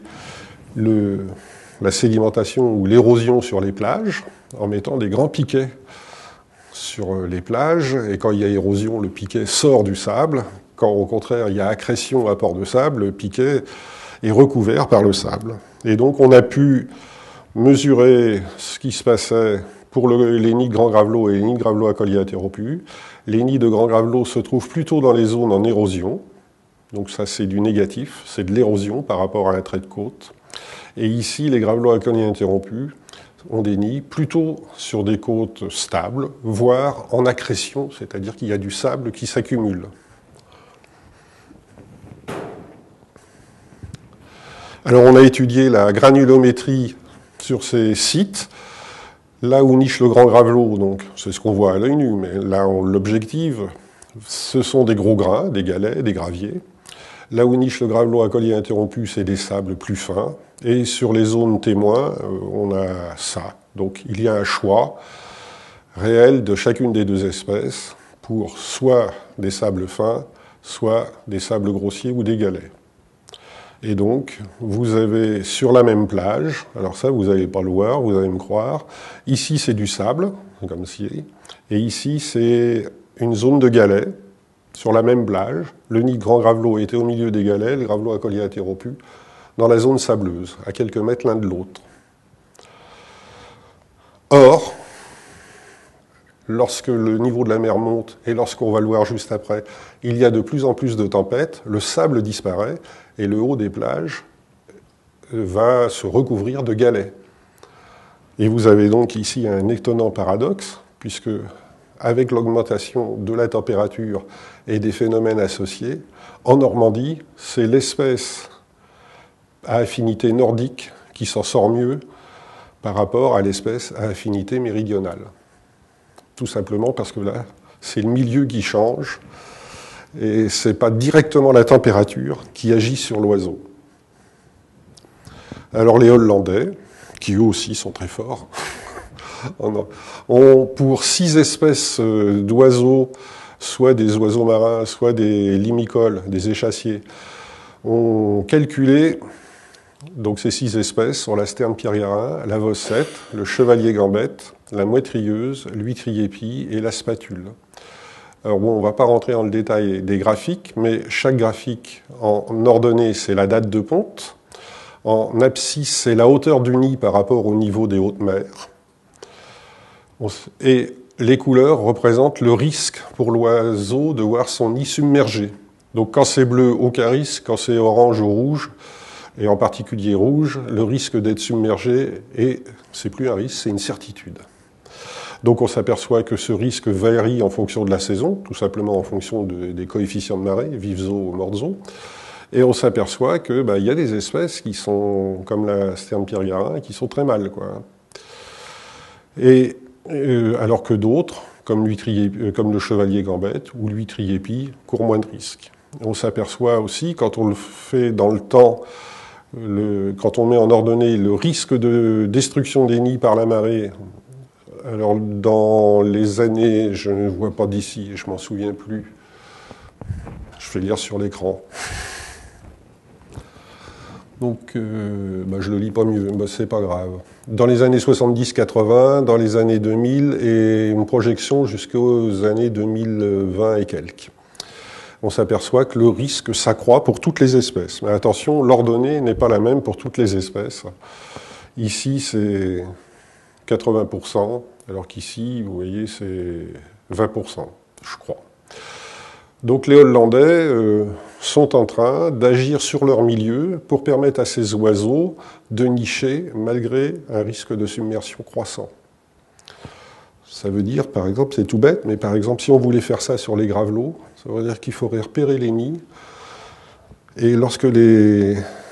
Speaker 1: la sédimentation ou l'érosion sur les plages en mettant des grands piquets sur les plages. Et quand il y a érosion, le piquet sort du sable. Quand au contraire il y a accrétion, apport de sable, le piquet est recouvert par le sable. Et donc on a pu mesurer ce qui se passait pour les nids de grand gravelot et les nids de gravelot à collier interrompu. Les nids de grand gravelot se trouvent plutôt dans les zones en érosion. Donc ça, c'est du négatif, c'est de l'érosion par rapport à un trait de côte. Et ici, les gravelots alcaliens interrompus ont des nids plutôt sur des côtes stables, voire en accrétion, c'est-à-dire qu'il y a du sable qui s'accumule. Alors on a étudié la granulométrie sur ces sites. Là où niche le grand gravelot, donc c'est ce qu'on voit à l'œil nu, mais là l'objectif, ce sont des gros grains, des galets, des graviers. Là où niche le gravelot à collier interrompu, c'est des sables plus fins. Et sur les zones témoins, on a ça. Donc il y a un choix réel de chacune des deux espèces pour soit des sables fins, soit des sables grossiers ou des galets. Et donc, vous avez sur la même plage, alors ça, vous n'allez pas le voir, vous allez me croire, ici c'est du sable, comme ci, et ici c'est une zone de galets, sur la même plage. Le nid de grand gravelot était au milieu des galets, le gravelot à collier interrompu, dans la zone sableuse, à quelques mètres l'un de l'autre. Or, lorsque le niveau de la mer monte, et lorsqu'on va le voir juste après, il y a de plus en plus de tempêtes, le sable disparaît, et le haut des plages va se recouvrir de galets. Et vous avez donc ici un étonnant paradoxe, puisque avec l'augmentation de la température et des phénomènes associés, en Normandie, c'est l'espèce à affinité nordique qui s'en sort mieux par rapport à l'espèce à affinité méridionale. Tout simplement parce que là, c'est le milieu qui change, et ce n'est pas directement la température qui agit sur l'oiseau. Alors les Hollandais, qui eux aussi sont très forts, ont pour 6 espèces d'oiseaux, soit des oiseaux marins, soit des limicoles, des échassiers, ont calculé donc ces 6 espèces sur la sterne pierre-garin, la vossette, le chevalier gambette, la mouette-rieuse, l'huître-épi et la spatule. Alors bon, on ne va pas rentrer dans le détail des graphiques, mais chaque graphique en ordonnée, c'est la date de ponte. En abscisse, c'est la hauteur du nid par rapport au niveau des hautes mers. Et les couleurs représentent le risque pour l'oiseau de voir son nid submergé. Donc quand c'est bleu, aucun risque. Quand c'est orange ou rouge, et en particulier rouge, le risque d'être submergé, et c'est plus un risque, c'est une certitude. Donc on s'aperçoit que ce risque varie en fonction de la saison, tout simplement en fonction des coefficients de marée, vives eaux, mortes eaux. Et on s'aperçoit que y a des espèces qui sont, comme la sterne pierre-garin, qui sont très mal, quoi. Et alors que d'autres, comme le chevalier gambette ou l'huître-épi, courent moins de risques. On s'aperçoit aussi, quand on le fait dans le temps, quand on met en ordonnée le risque de destruction des nids par la marée. Alors, dans les années, je ne vois pas d'ici, je m'en souviens plus. Je vais lire sur l'écran. Donc, je le lis pas mieux, c'est pas grave. Dans les années 70-80, dans les années 2000, et une projection jusqu'aux années 2020 et quelques. On s'aperçoit que le risque s'accroît pour toutes les espèces. Mais attention, l'ordonnée n'est pas la même pour toutes les espèces. Ici, c'est 80%, alors qu'ici, vous voyez, c'est 20%, je crois. Donc les Hollandais sont en train d'agir sur leur milieu pour permettre à ces oiseaux de nicher malgré un risque de submersion croissant. Ça veut dire, par exemple, c'est tout bête, mais par exemple, si on voulait faire ça sur les gravelots, ça veut dire qu'il faudrait repérer les nids, et lorsque les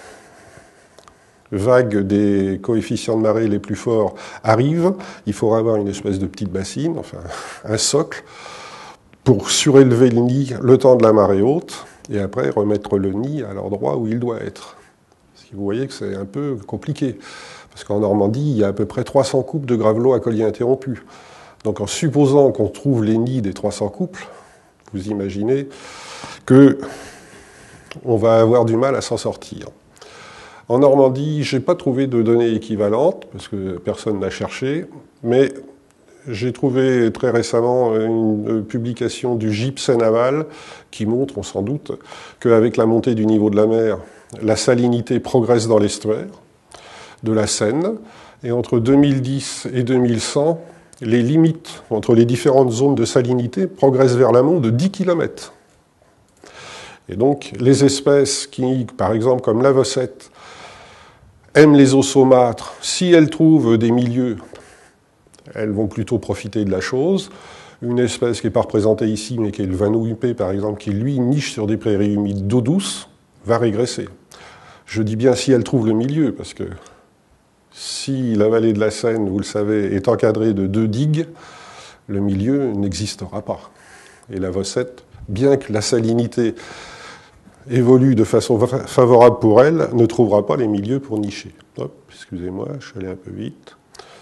Speaker 1: vagues des coefficients de marée les plus forts arrivent, il faudra avoir une espèce de petite bassine, enfin un socle, pour surélever le nid le temps de la marée haute, et après remettre le nid à l'endroit où il doit être. Vous voyez que c'est un peu compliqué, parce qu'en Normandie, il y a à peu près 300 couples de gravelots à collier interrompu. Donc en supposant qu'on trouve les nids des 300 couples, vous imaginez qu'on va avoir du mal à s'en sortir. En Normandie, je n'ai pas trouvé de données équivalentes, parce que personne n'a cherché, mais j'ai trouvé très récemment une publication du GIP Seine-Aval qui montre, on s'en doute, qu'avec la montée du niveau de la mer, la salinité progresse dans l'estuaire de la Seine, et entre 2010 et 2100, les limites entre les différentes zones de salinité progressent vers l'amont de 10 km. Et donc, les espèces qui, par exemple, comme l'avocette, aiment les eaux saumâtres, si elles trouvent des milieux, elles vont plutôt profiter de la chose. Une espèce qui n'est pas représentée ici, mais qui est le vanneau huppé, par exemple, qui, lui, niche sur des prairies humides d'eau douce, va régresser. Je dis bien si elle trouve le milieu, parce que si la vallée de la Seine, vous le savez, est encadrée de 2 digues, le milieu n'existera pas. Et l'avocette, bien que la salinité évolue de façon favorable pour elle, ne trouvera pas les milieux pour nicher. Hop, excusez-moi, je suis allé un peu vite.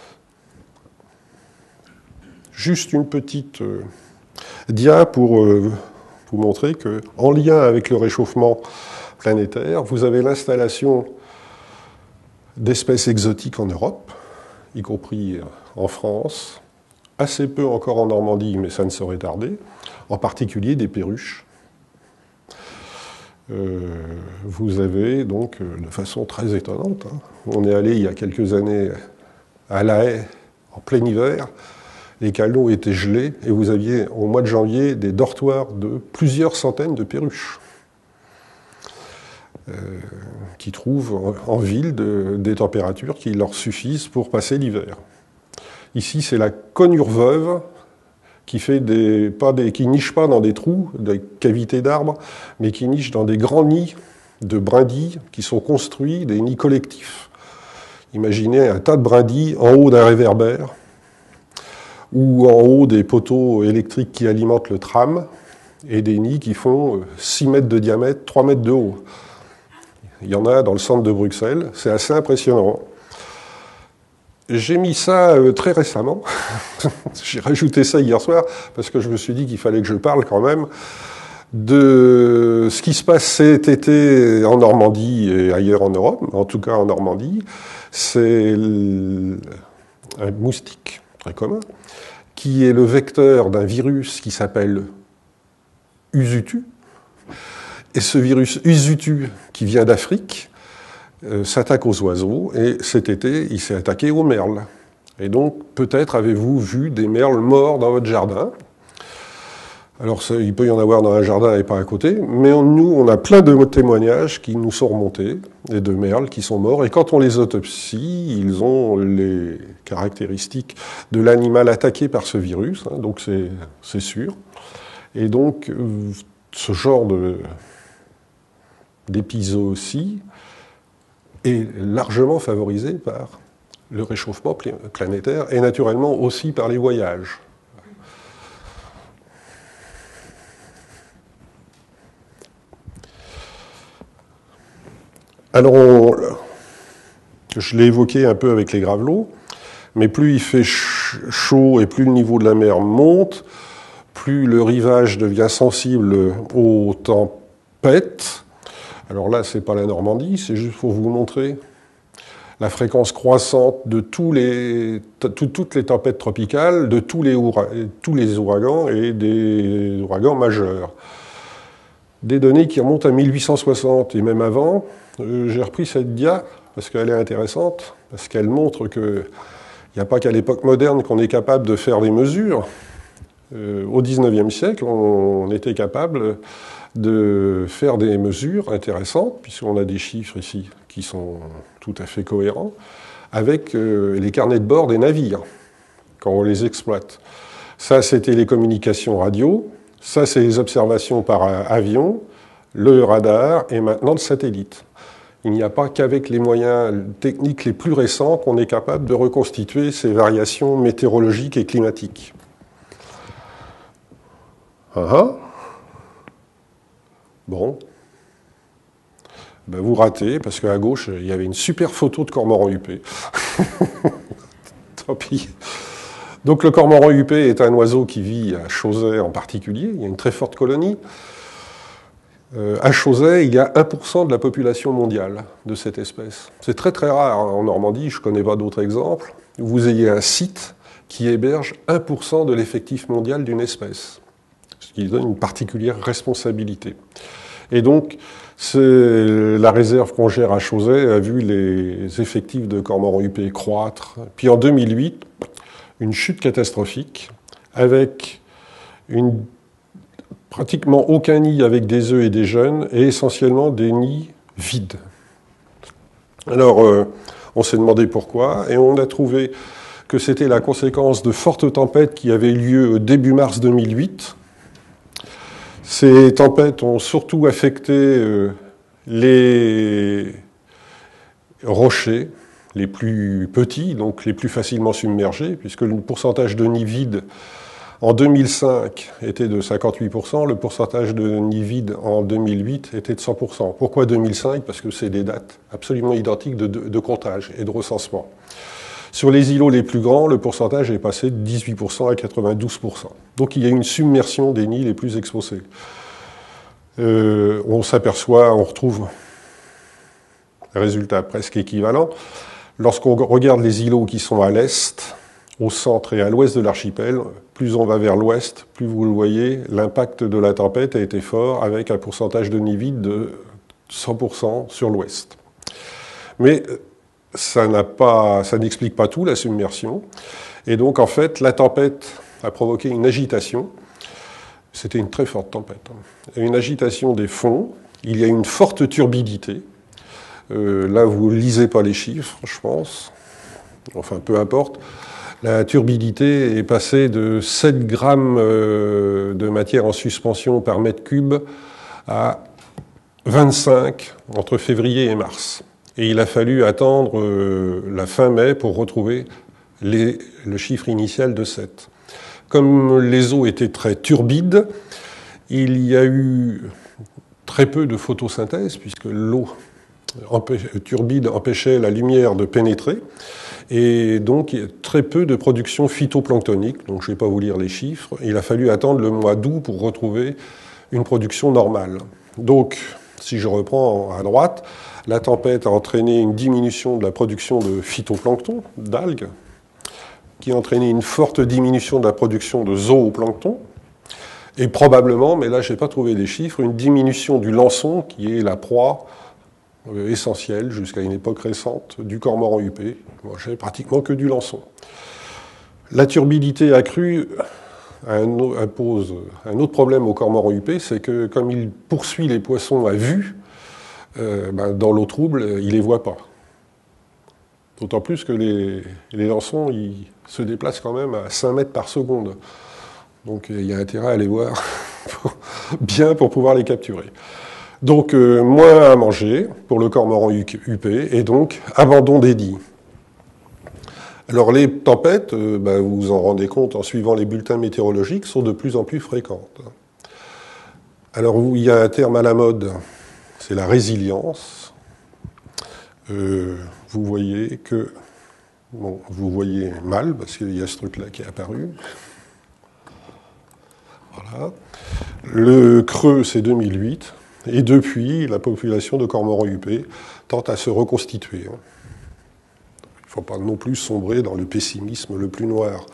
Speaker 1: Juste une petite dia pour vous montrer qu'en lien avec le réchauffement planétaire, vous avez l'installation d'espèces exotiques en Europe, y compris en France, assez peu encore en Normandie, mais ça ne saurait tarder, en particulier des perruches. Vous avez donc, de façon très étonnante, on est allé il y a quelques années à La Haye, en plein hiver, les canaux étaient gelés, et vous aviez au mois de janvier des dortoirs de plusieurs centaines de perruches. Qui trouvent en ville des températures qui leur suffisent pour passer l'hiver. Ici, c'est la conure veuve qui qui niche pas dans des trous, des cavités d'arbres, mais qui niche dans des grands nids de brindilles qui sont construits, des nids collectifs. Imaginez un tas de brindilles en haut d'un réverbère ou en haut des poteaux électriques qui alimentent le tram et des nids qui font 6 mètres de diamètre, 3 mètres de haut. Il y en a dans le centre de Bruxelles, c'est assez impressionnant. J'ai mis ça très récemment, j'ai rajouté ça hier soir, parce que je me suis dit qu'il fallait que je parle quand même de ce qui se passe cet été en Normandie et ailleurs en Europe, en tout cas en Normandie. C'est un moustique très commun, qui est le vecteur d'un virus qui s'appelle Usutu. Et ce virus Usutu, qui vient d'Afrique, s'attaque aux oiseaux, et cet été, il s'est attaqué aux merles. Et donc, peut-être avez-vous vu des merles morts dans votre jardin. Alors, il peut y en avoir dans un jardin et pas à côté, mais nous, on a plein de témoignages qui nous sont remontés, et de merles qui sont morts, et quand on les autopsie, ils ont les caractéristiques de l'animal attaqué par ce virus, donc c'est sûr. Et donc, ce genre d'épizootie est largement favorisé par le réchauffement planétaire et naturellement aussi par les voyages. Alors, je l'ai évoqué un peu avec les gravelots, mais plus il fait chaud et plus le niveau de la mer monte, plus le rivage devient sensible aux tempêtes. Alors là, ce n'est pas la Normandie, c'est juste pour vous montrer la fréquence croissante de toutes les tempêtes tropicales, de tous les ouragans et des ouragans majeurs. Des données qui remontent à 1860 et même avant. J'ai repris cette dia parce qu'elle est intéressante, parce qu'elle montre qu'il n'y a pas qu'à l'époque moderne qu'on est capable de faire des mesures. Au XIXe siècle, on était capable de faire des mesures intéressantes, puisqu'on a des chiffres ici qui sont tout à fait cohérents, avec les carnets de bord des navires, quand on les exploite. Ça, c'était les communications radio, ça, c'est les observations par avion, le radar, et maintenant le satellite. Il n'y a pas qu'avec les moyens techniques les plus récents qu'on est capable de reconstituer ces variations météorologiques et climatiques. Bon, ben vous ratez, parce qu'à gauche, il y avait une super photo de cormoran huppé. Tant pis. Donc le cormoran huppé est un oiseau qui vit à Chauzet en particulier, il y a une très forte colonie. À Chauzet, il y a 1% de la population mondiale de cette espèce. C'est très très rare en Normandie, je ne connais pas d'autres exemples, où vous ayez un site qui héberge 1% de l'effectif mondial d'une espèce, ce qui donne une particulière responsabilité. Et donc, la réserve qu'on gère à Chauzet a vu les effectifs de cormorans huppés croître. Puis en 2008, une chute catastrophique avec une pratiquement aucun nid avec des œufs et des jeunes, et essentiellement des nids vides. Alors, on s'est demandé pourquoi, et on a trouvé que c'était la conséquence de fortes tempêtes qui avaient eu lieu début mars 2008. Ces tempêtes ont surtout affecté les rochers les plus petits, donc les plus facilement submergés, puisque le pourcentage de nids vides en 2005 était de 58%, le pourcentage de nids vides en 2008 était de 100%. Pourquoi 2005 ? Parce que c'est des dates absolument identiques de comptage et de recensement. Sur les îlots les plus grands, le pourcentage est passé de 18% à 92%. Donc il y a une submersion des nids les plus exposés. On s'aperçoit, on retrouve un résultat presque équivalent. Lorsqu'on regarde les îlots qui sont à l'est, au centre et à l'ouest de l'archipel, plus on va vers l'ouest, plus vous le voyez, l'impact de la tempête a été fort, avec un pourcentage de nids vides de 100% sur l'ouest. Mais ça n'explique pas tout, la submersion. Et donc, en fait, la tempête a provoqué une agitation. C'était une très forte tempête. Une agitation des fonds. Il y a une forte turbidité. Là, vous ne lisez pas les chiffres, je pense. Enfin, peu importe. La turbidité est passée de 7 grammes de matière en suspension par mètre cube à 25 entre février et mars. Et il a fallu attendre la fin mai pour retrouver le chiffre initial de 7. Comme les eaux étaient très turbides, il y a eu très peu de photosynthèse, puisque l'eau turbide empêchait la lumière de pénétrer. Et donc, il y a très peu de production phytoplanctonique. Donc, je ne vais pas vous lire les chiffres. Il a fallu attendre le mois d'août pour retrouver une production normale. Donc, si je reprends à droite, la tempête a entraîné une diminution de la production de phytoplancton, d'algues, qui a entraîné une forte diminution de la production de zooplancton, et probablement, mais là je n'ai pas trouvé des chiffres, une diminution du lançon, qui est la proie essentielle, jusqu'à une époque récente, du cormoran huppé. Moi, j'ai pratiquement que du lançon. La turbidité accrue impose un autre problème au cormoran huppé, c'est que comme il poursuit les poissons à vue, dans l'eau trouble, il ne les voit pas. D'autant plus que les lançons, ils se déplacent quand même à 5 mètres par seconde. Donc il y a intérêt à les voir bien pour pouvoir les capturer. Donc moins à manger pour le cormoran huppé, et donc abandon des nids. Alors les tempêtes, vous vous en rendez compte en suivant les bulletins météorologiques, sont de plus en plus fréquentes. Alors il y a un terme à la mode, c'est la résilience. Vous voyez que... Bon, vous voyez mal, parce qu'il y a ce truc-là qui est apparu. Voilà. Le creux, c'est 2008. Et depuis, la population de cormorans huppés tente à se reconstituer. Il ne faut pas non plus sombrer dans le pessimisme le plus noir.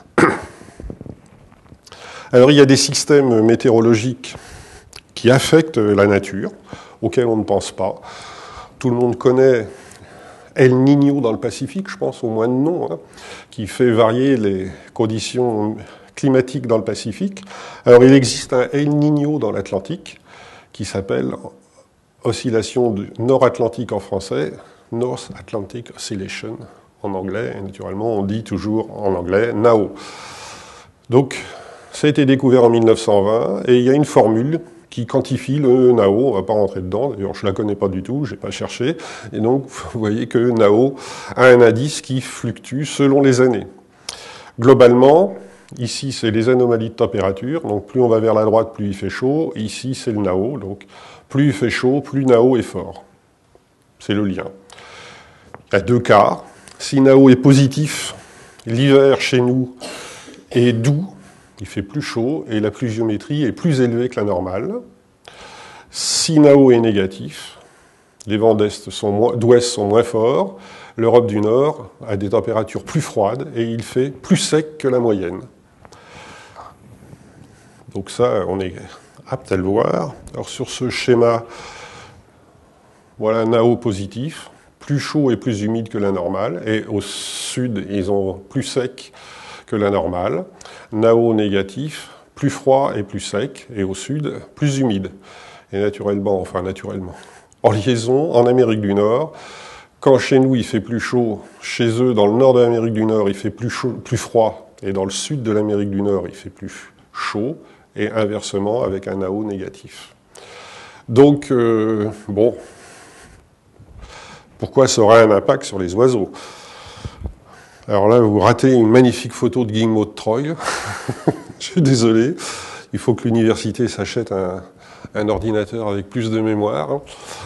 Speaker 1: Alors, il y a des systèmes météorologiques qui affectent la nature, auxquels on ne pense pas. Tout le monde connaît El Niño dans le Pacifique, je pense, au moins de nom, qui fait varier les conditions climatiques dans le Pacifique. Alors, il existe un El Niño dans l'Atlantique, qui s'appelle oscillation nord-atlantique en français, North Atlantic Oscillation en anglais, et naturellement on dit toujours en anglais NAO. Donc ça a été découvert en 1920, et il y a une formule qui quantifie le NAO, on ne va pas rentrer dedans, d'ailleurs je ne la connais pas du tout, je n'ai pas cherché, et donc vous voyez que NAO a un indice qui fluctue selon les années. Globalement, ici, c'est les anomalies de température. Donc, plus on va vers la droite, plus il fait chaud. Ici, c'est le NAO. Donc, plus il fait chaud, plus NAO est fort. C'est le lien. Il y a deux cas. Si NAO est positif, l'hiver chez nous est doux, il fait plus chaud et la pluviométrie est plus élevée que la normale. Si NAO est négatif, les vents d'ouest sont moins forts, l'Europe du Nord a des températures plus froides et il fait plus sec que la moyenne. Donc ça, on est apte à le voir. Alors sur ce schéma, voilà NAO positif, plus chaud et plus humide que la normale, et au sud, ils ont plus sec que la normale. NAO négatif, plus froid et plus sec, et au sud, plus humide. Et naturellement, en liaison, en Amérique du Nord, quand chez nous il fait plus chaud, chez eux, dans le nord de l'Amérique du Nord, il fait plus froid, et dans le sud de l'Amérique du Nord, il fait plus chaud, et inversement, avec un AO négatif. Donc, bon, pourquoi ça aurait un impact sur les oiseaux? Alors là, vous ratez une magnifique photo de guillemot de Troy. Je suis désolé. Il faut que l'université s'achète un ordinateur avec plus de mémoire.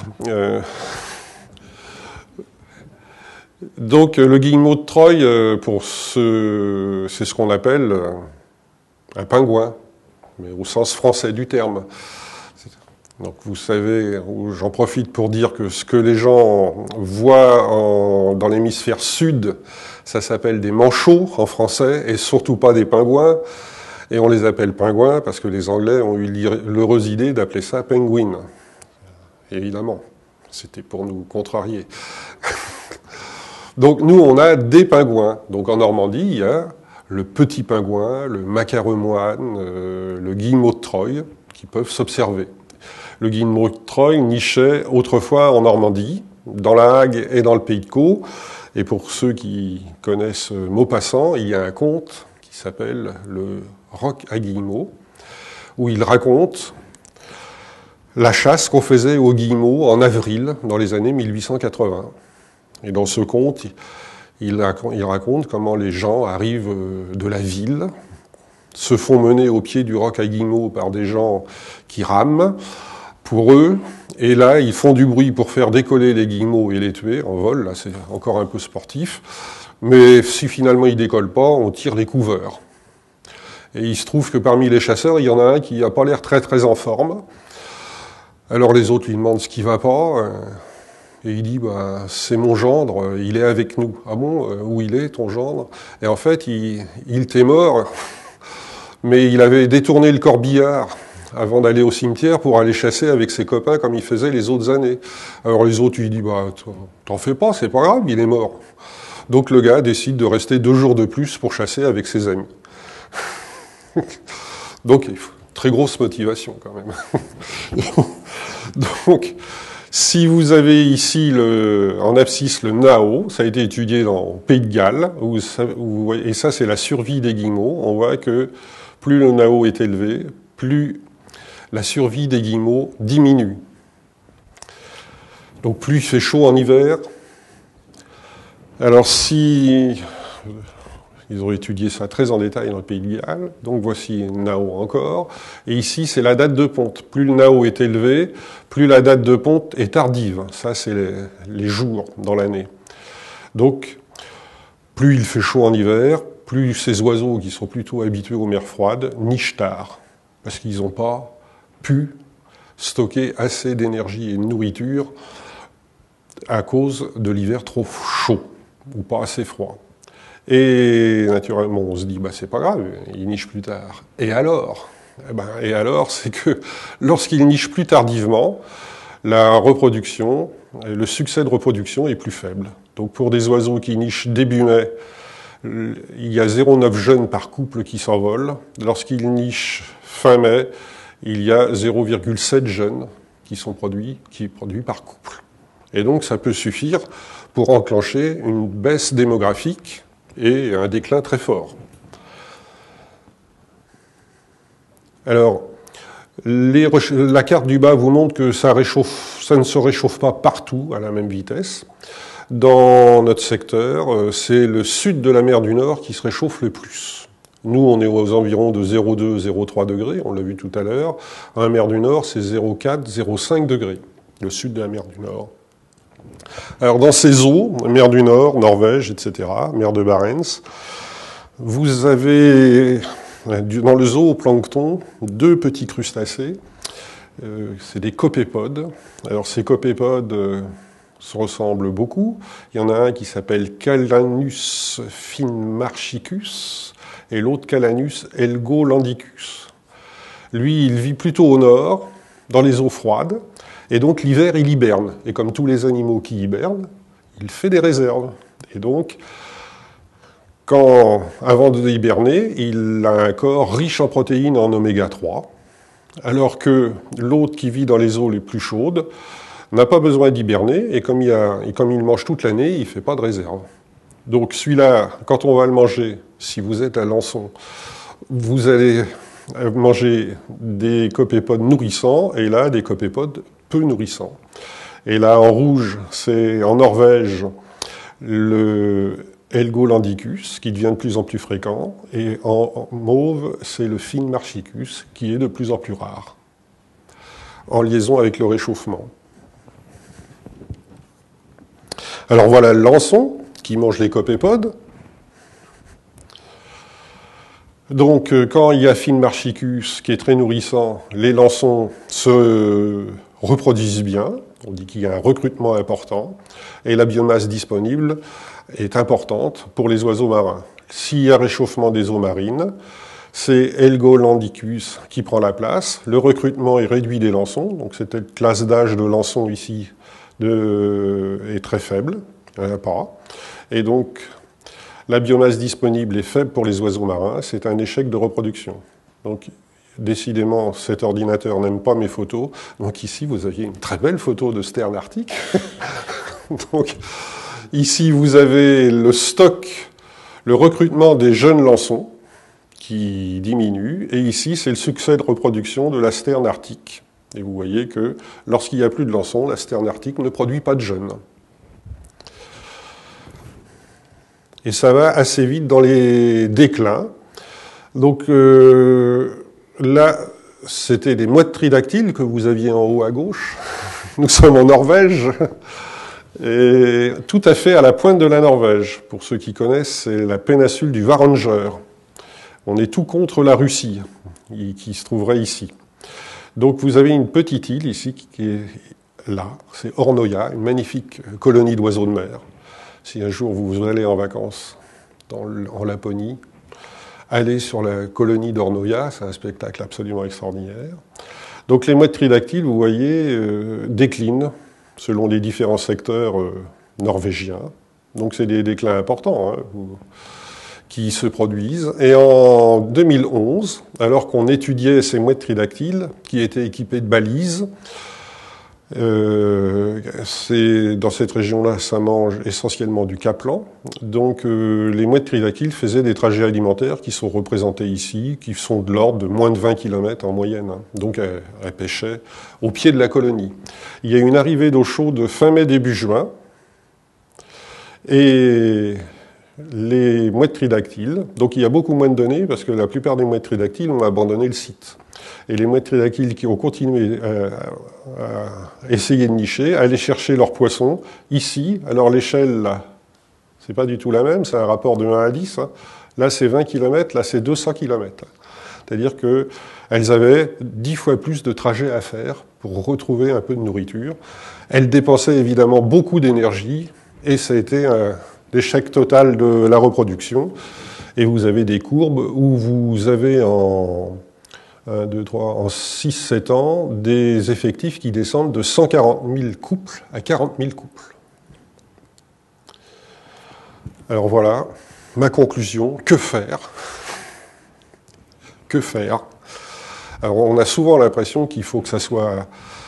Speaker 1: Donc le guillemot de Troy, c'est ce qu'on appelle un pingouin, mais au sens français du terme. Donc vous savez, j'en profite pour dire que ce que les gens voient dans l'hémisphère sud, ça s'appelle des manchots en français, et surtout pas des pingouins. Et on les appelle pingouins parce que les Anglais ont eu l'heureuse idée d'appeler ça penguin. Évidemment, c'était pour nous contrarier. Donc nous, on a des pingouins. Donc en Normandie, il y a le petit pingouin, le macaremoine, le guillemot de Troy, qui peuvent s'observer. Le guillemot de Troy nichait autrefois en Normandie, dans la Hague et dans le Pays de Caux. Et pour ceux qui connaissent Maupassant, il y a un conte qui s'appelle le Roc à Guillemot, où il raconte la chasse qu'on faisait aux guillemots en avril, dans les années 1880. Et dans ce conte, il raconte comment les gens arrivent de la ville, se font mener au pied du Roc à Guillemot par des gens qui rament pour eux, et là, ils font du bruit pour faire décoller les guillemots et les tuer en vol. Là, c'est encore un peu sportif. Mais si finalement ils décollent pas, on tire les couveurs. Et il se trouve que parmi les chasseurs, il y en a un qui n'a pas l'air très très en forme. Alors les autres lui demandent ce qui va pas. Et il dit, bah, c'est mon gendre, il est avec nous. Ah bon, où il est, ton gendre? Et en fait, il était mort, mais il avait détourné le corbillard avant d'aller au cimetière pour aller chasser avec ses copains comme il faisait les autres années. Alors les autres lui disent, bah, t'en fais pas, c'est pas grave, il est mort. Donc le gars décide de rester 2 jours de plus pour chasser avec ses amis. Donc, très grosse motivation quand même. Donc, si vous avez ici en abscisse le Nao, ça a été étudié dans le Pays de Galles, et ça c'est la survie des guillemots. On voit que plus le Nao est élevé, plus la survie des guillemots diminue. Donc plus il fait chaud en hiver. Alors si... Ils ont étudié ça très en détail dans le Pays de Galles. Donc voici Nao encore. Et ici, c'est la date de ponte. Plus le Nao est élevé, plus la date de ponte est tardive. Ça, c'est les jours dans l'année. Donc, plus il fait chaud en hiver, plus ces oiseaux qui sont plutôt habitués aux mers froides nichent tard. Parce qu'ils n'ont pas pu stocker assez d'énergie et de nourriture à cause de l'hiver trop chaud ou pas assez froid. Et naturellement, on se dit, bah, c'est pas grave, il niche plus tard. Et alors? Et alors, c'est que lorsqu'il niche plus tardivement, la reproduction, le succès de reproduction est plus faible. Donc pour des oiseaux qui nichent début mai, il y a 0,9 jeunes par couple qui s'envolent. Lorsqu'ils nichent fin mai, il y a 0,7 jeunes qui sont produits par couple. Et donc ça peut suffire pour enclencher une baisse démographique et un déclin très fort. Alors, la carte du bas vous montre que ça ne se réchauffe pas partout à la même vitesse. Dans notre secteur, c'est le sud de la mer du Nord qui se réchauffe le plus. Nous, on est aux environs de 0,2, 0,3 degrés, on l'a vu tout à l'heure. En mer du Nord, c'est 0,4, 0,5 degrés, le sud de la mer du Nord. Alors dans ces eaux, mer du Nord, Norvège, etc., mer de Barents, vous avez dans le zooplancton 2 petits crustacés, c'est des copépodes. Alors ces copépodes se ressemblent beaucoup. Il y en a un qui s'appelle Calanus finmarchicus et l'autre Calanus helgolandicus. Lui, il vit plutôt au nord, dans les eaux froides. Et donc l'hiver, il hiberne. Et comme tous les animaux qui hibernent, il fait des réserves. Et donc, avant de hiberner, il a un corps riche en protéines en oméga 3, alors que l'autre qui vit dans les eaux les plus chaudes n'a pas besoin d'hiberner, et comme il mange toute l'année, il ne fait pas de réserve. Donc celui-là, quand on va le manger, si vous êtes à Lançon, vous allez manger des copépodes nourrissants, et là, des copépodes peu nourrissants. Et là, en rouge, c'est en Norvège, le Helgolandicus, qui devient de plus en plus fréquent, et en mauve, c'est le Finnmarchicus, qui est de plus en plus rare, en liaison avec le réchauffement. Alors voilà le lançon, qui mange les copépodes. Donc, quand il y a Finnmarchicus, qui est très nourrissant, les lançons se reproduisent bien. On dit qu'il y a un recrutement important. Et la biomasse disponible est importante pour les oiseaux marins. S'il y a réchauffement des eaux marines, c'est Helgolandicus qui prend la place. Le recrutement est réduit des lançons. Donc, cette classe d'âge de lançons ici est très faible. Il n'y en a pas. Et donc, la biomasse disponible est faible pour les oiseaux marins, c'est un échec de reproduction. Donc, décidément, cet ordinateur n'aime pas mes photos. Donc ici, vous aviez une très belle photo de sterne arctique. Donc, ici, vous avez le stock, le recrutement des jeunes lançons qui diminue. Et ici, c'est le succès de reproduction de la sterne arctique. Et vous voyez que lorsqu'il n'y a plus de lançons, la sterne arctique ne produit pas de jeunes. Et ça va assez vite dans les déclins. Donc là, c'était des mouettes tridactyles que vous aviez en haut à gauche. Nous sommes en Norvège, et tout à fait à la pointe de la Norvège. Pour ceux qui connaissent, c'est la péninsule du Varanger. On est tout contre la Russie, qui se trouverait ici. Donc vous avez une petite île ici, qui est là, c'est Ornoia, une magnifique colonie d'oiseaux de mer. Si un jour vous allez en vacances en Laponie, allez sur la colonie d'Ornoia, c'est un spectacle absolument extraordinaire. Donc les mouettes tridactyles, vous voyez, déclinent selon les différents secteurs norvégiens. Donc c'est des déclins importants qui se produisent. Et en 2011, alors qu'on étudiait ces mouettes tridactyles, qui étaient équipées de balises, dans cette région-là, ça mange essentiellement du caplan. Donc les mouettes tridactyles faisaient des trajets alimentaires qui sont représentés ici, qui sont de l'ordre de moins de 20 km en moyenne. Donc elles pêchaient au pied de la colonie. Il y a une arrivée d'eau chaude fin mai, début juin. Et les mouettes tridactyles, donc il y a beaucoup moins de données parce que la plupart des mouettes tridactyles ont abandonné le site. Et les mouettes tridactyles qui ont continué à essayer de nicher, à aller chercher leurs poissons ici. Alors l'échelle, là, c'est pas du tout la même, c'est un rapport de 1 à 10. Là, c'est 20 km, là, c'est 200 km. C'est-à-dire qu'elles avaient 10 fois plus de trajets à faire pour retrouver un peu de nourriture. Elles dépensaient évidemment beaucoup d'énergie, et ça a été un échec total de la reproduction. Et vous avez des courbes où vous avez en 6-7 ans, des effectifs qui descendent de 140 000 couples à 40 000 couples. Alors voilà, ma conclusion, que faire ? Que faire ? Alors on a souvent l'impression qu'il faut que ça soit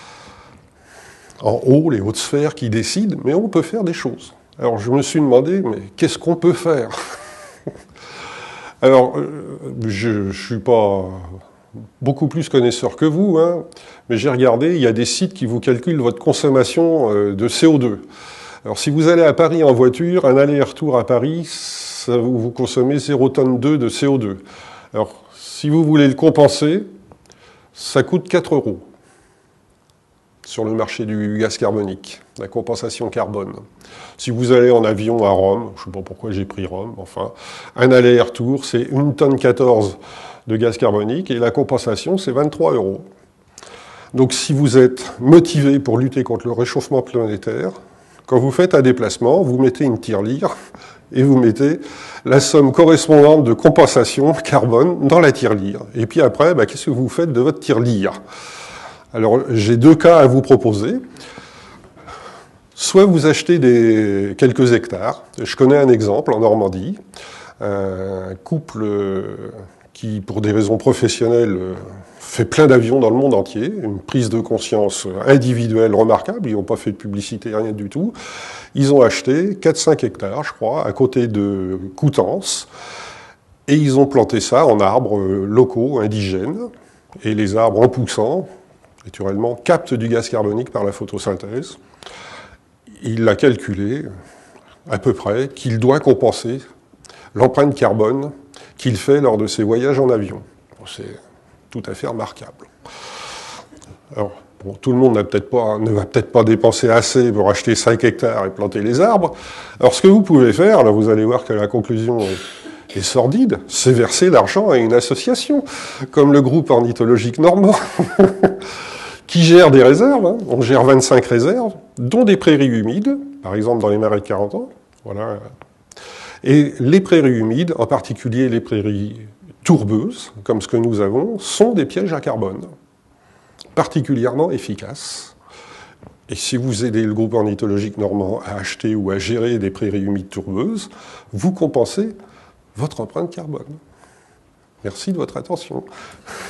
Speaker 1: en haut, les hautes sphères qui décident, mais on peut faire des choses. Alors je me suis demandé, mais qu'est-ce qu'on peut faire ? Alors, je ne suis pas beaucoup plus connaisseur que vous, mais j'ai regardé, il y a des sites qui vous calculent votre consommation de CO2. Alors, si vous allez à Paris en voiture, un aller-retour à Paris, vous consommez 0,2 tonnes de CO2. Alors, si vous voulez le compenser, ça coûte 4 € sur le marché du gaz carbonique, la compensation carbone. Si vous allez en avion à Rome, je ne sais pas pourquoi j'ai pris Rome, enfin, un aller-retour, c'est 1 tonne 14 de gaz carbonique, et la compensation, c'est 23 €. Donc si vous êtes motivé pour lutter contre le réchauffement planétaire, quand vous faites un déplacement, vous mettez une tirelire, et vous mettez la somme correspondante de compensation carbone dans la tirelire. Et puis après, qu'est-ce que vous faites de votre tirelire ? Alors, j'ai 2 cas à vous proposer. Soit vous achetez quelques hectares. Je connais un exemple en Normandie. un couple qui, pour des raisons professionnelles, fait plein d'avions dans le monde entier, une prise de conscience individuelle remarquable, ils n'ont pas fait de publicité, rien du tout. Ils ont acheté 4-5 hectares, je crois, à côté de Coutances, et ils ont planté ça en arbres locaux, indigènes, et les arbres, en poussant, naturellement, captent du gaz carbonique par la photosynthèse. Il a calculé, à peu près, qu'il doit compenser l'empreinte carbone qu'il fait lors de ses voyages en avion. Bon, c'est tout à fait remarquable. Alors, bon, tout le monde ne va peut-être pas dépenser assez pour acheter 5 hectares et planter les arbres. Alors, ce que vous pouvez faire, là, vous allez voir que la conclusion est sordide, c'est verser l'argent à une association, comme le groupe ornithologique normand, qui gère des réserves. Hein. On gère 25 réserves, dont des prairies humides, par exemple dans les marais de 40 ans. Voilà. Et les prairies humides, en particulier les prairies tourbeuses, comme ce que nous avons, sont des pièges à carbone, particulièrement efficaces. Et si vous aidez le groupe ornithologique normand à acheter ou à gérer des prairies humides tourbeuses, vous compensez votre empreinte carbone. Merci de votre attention.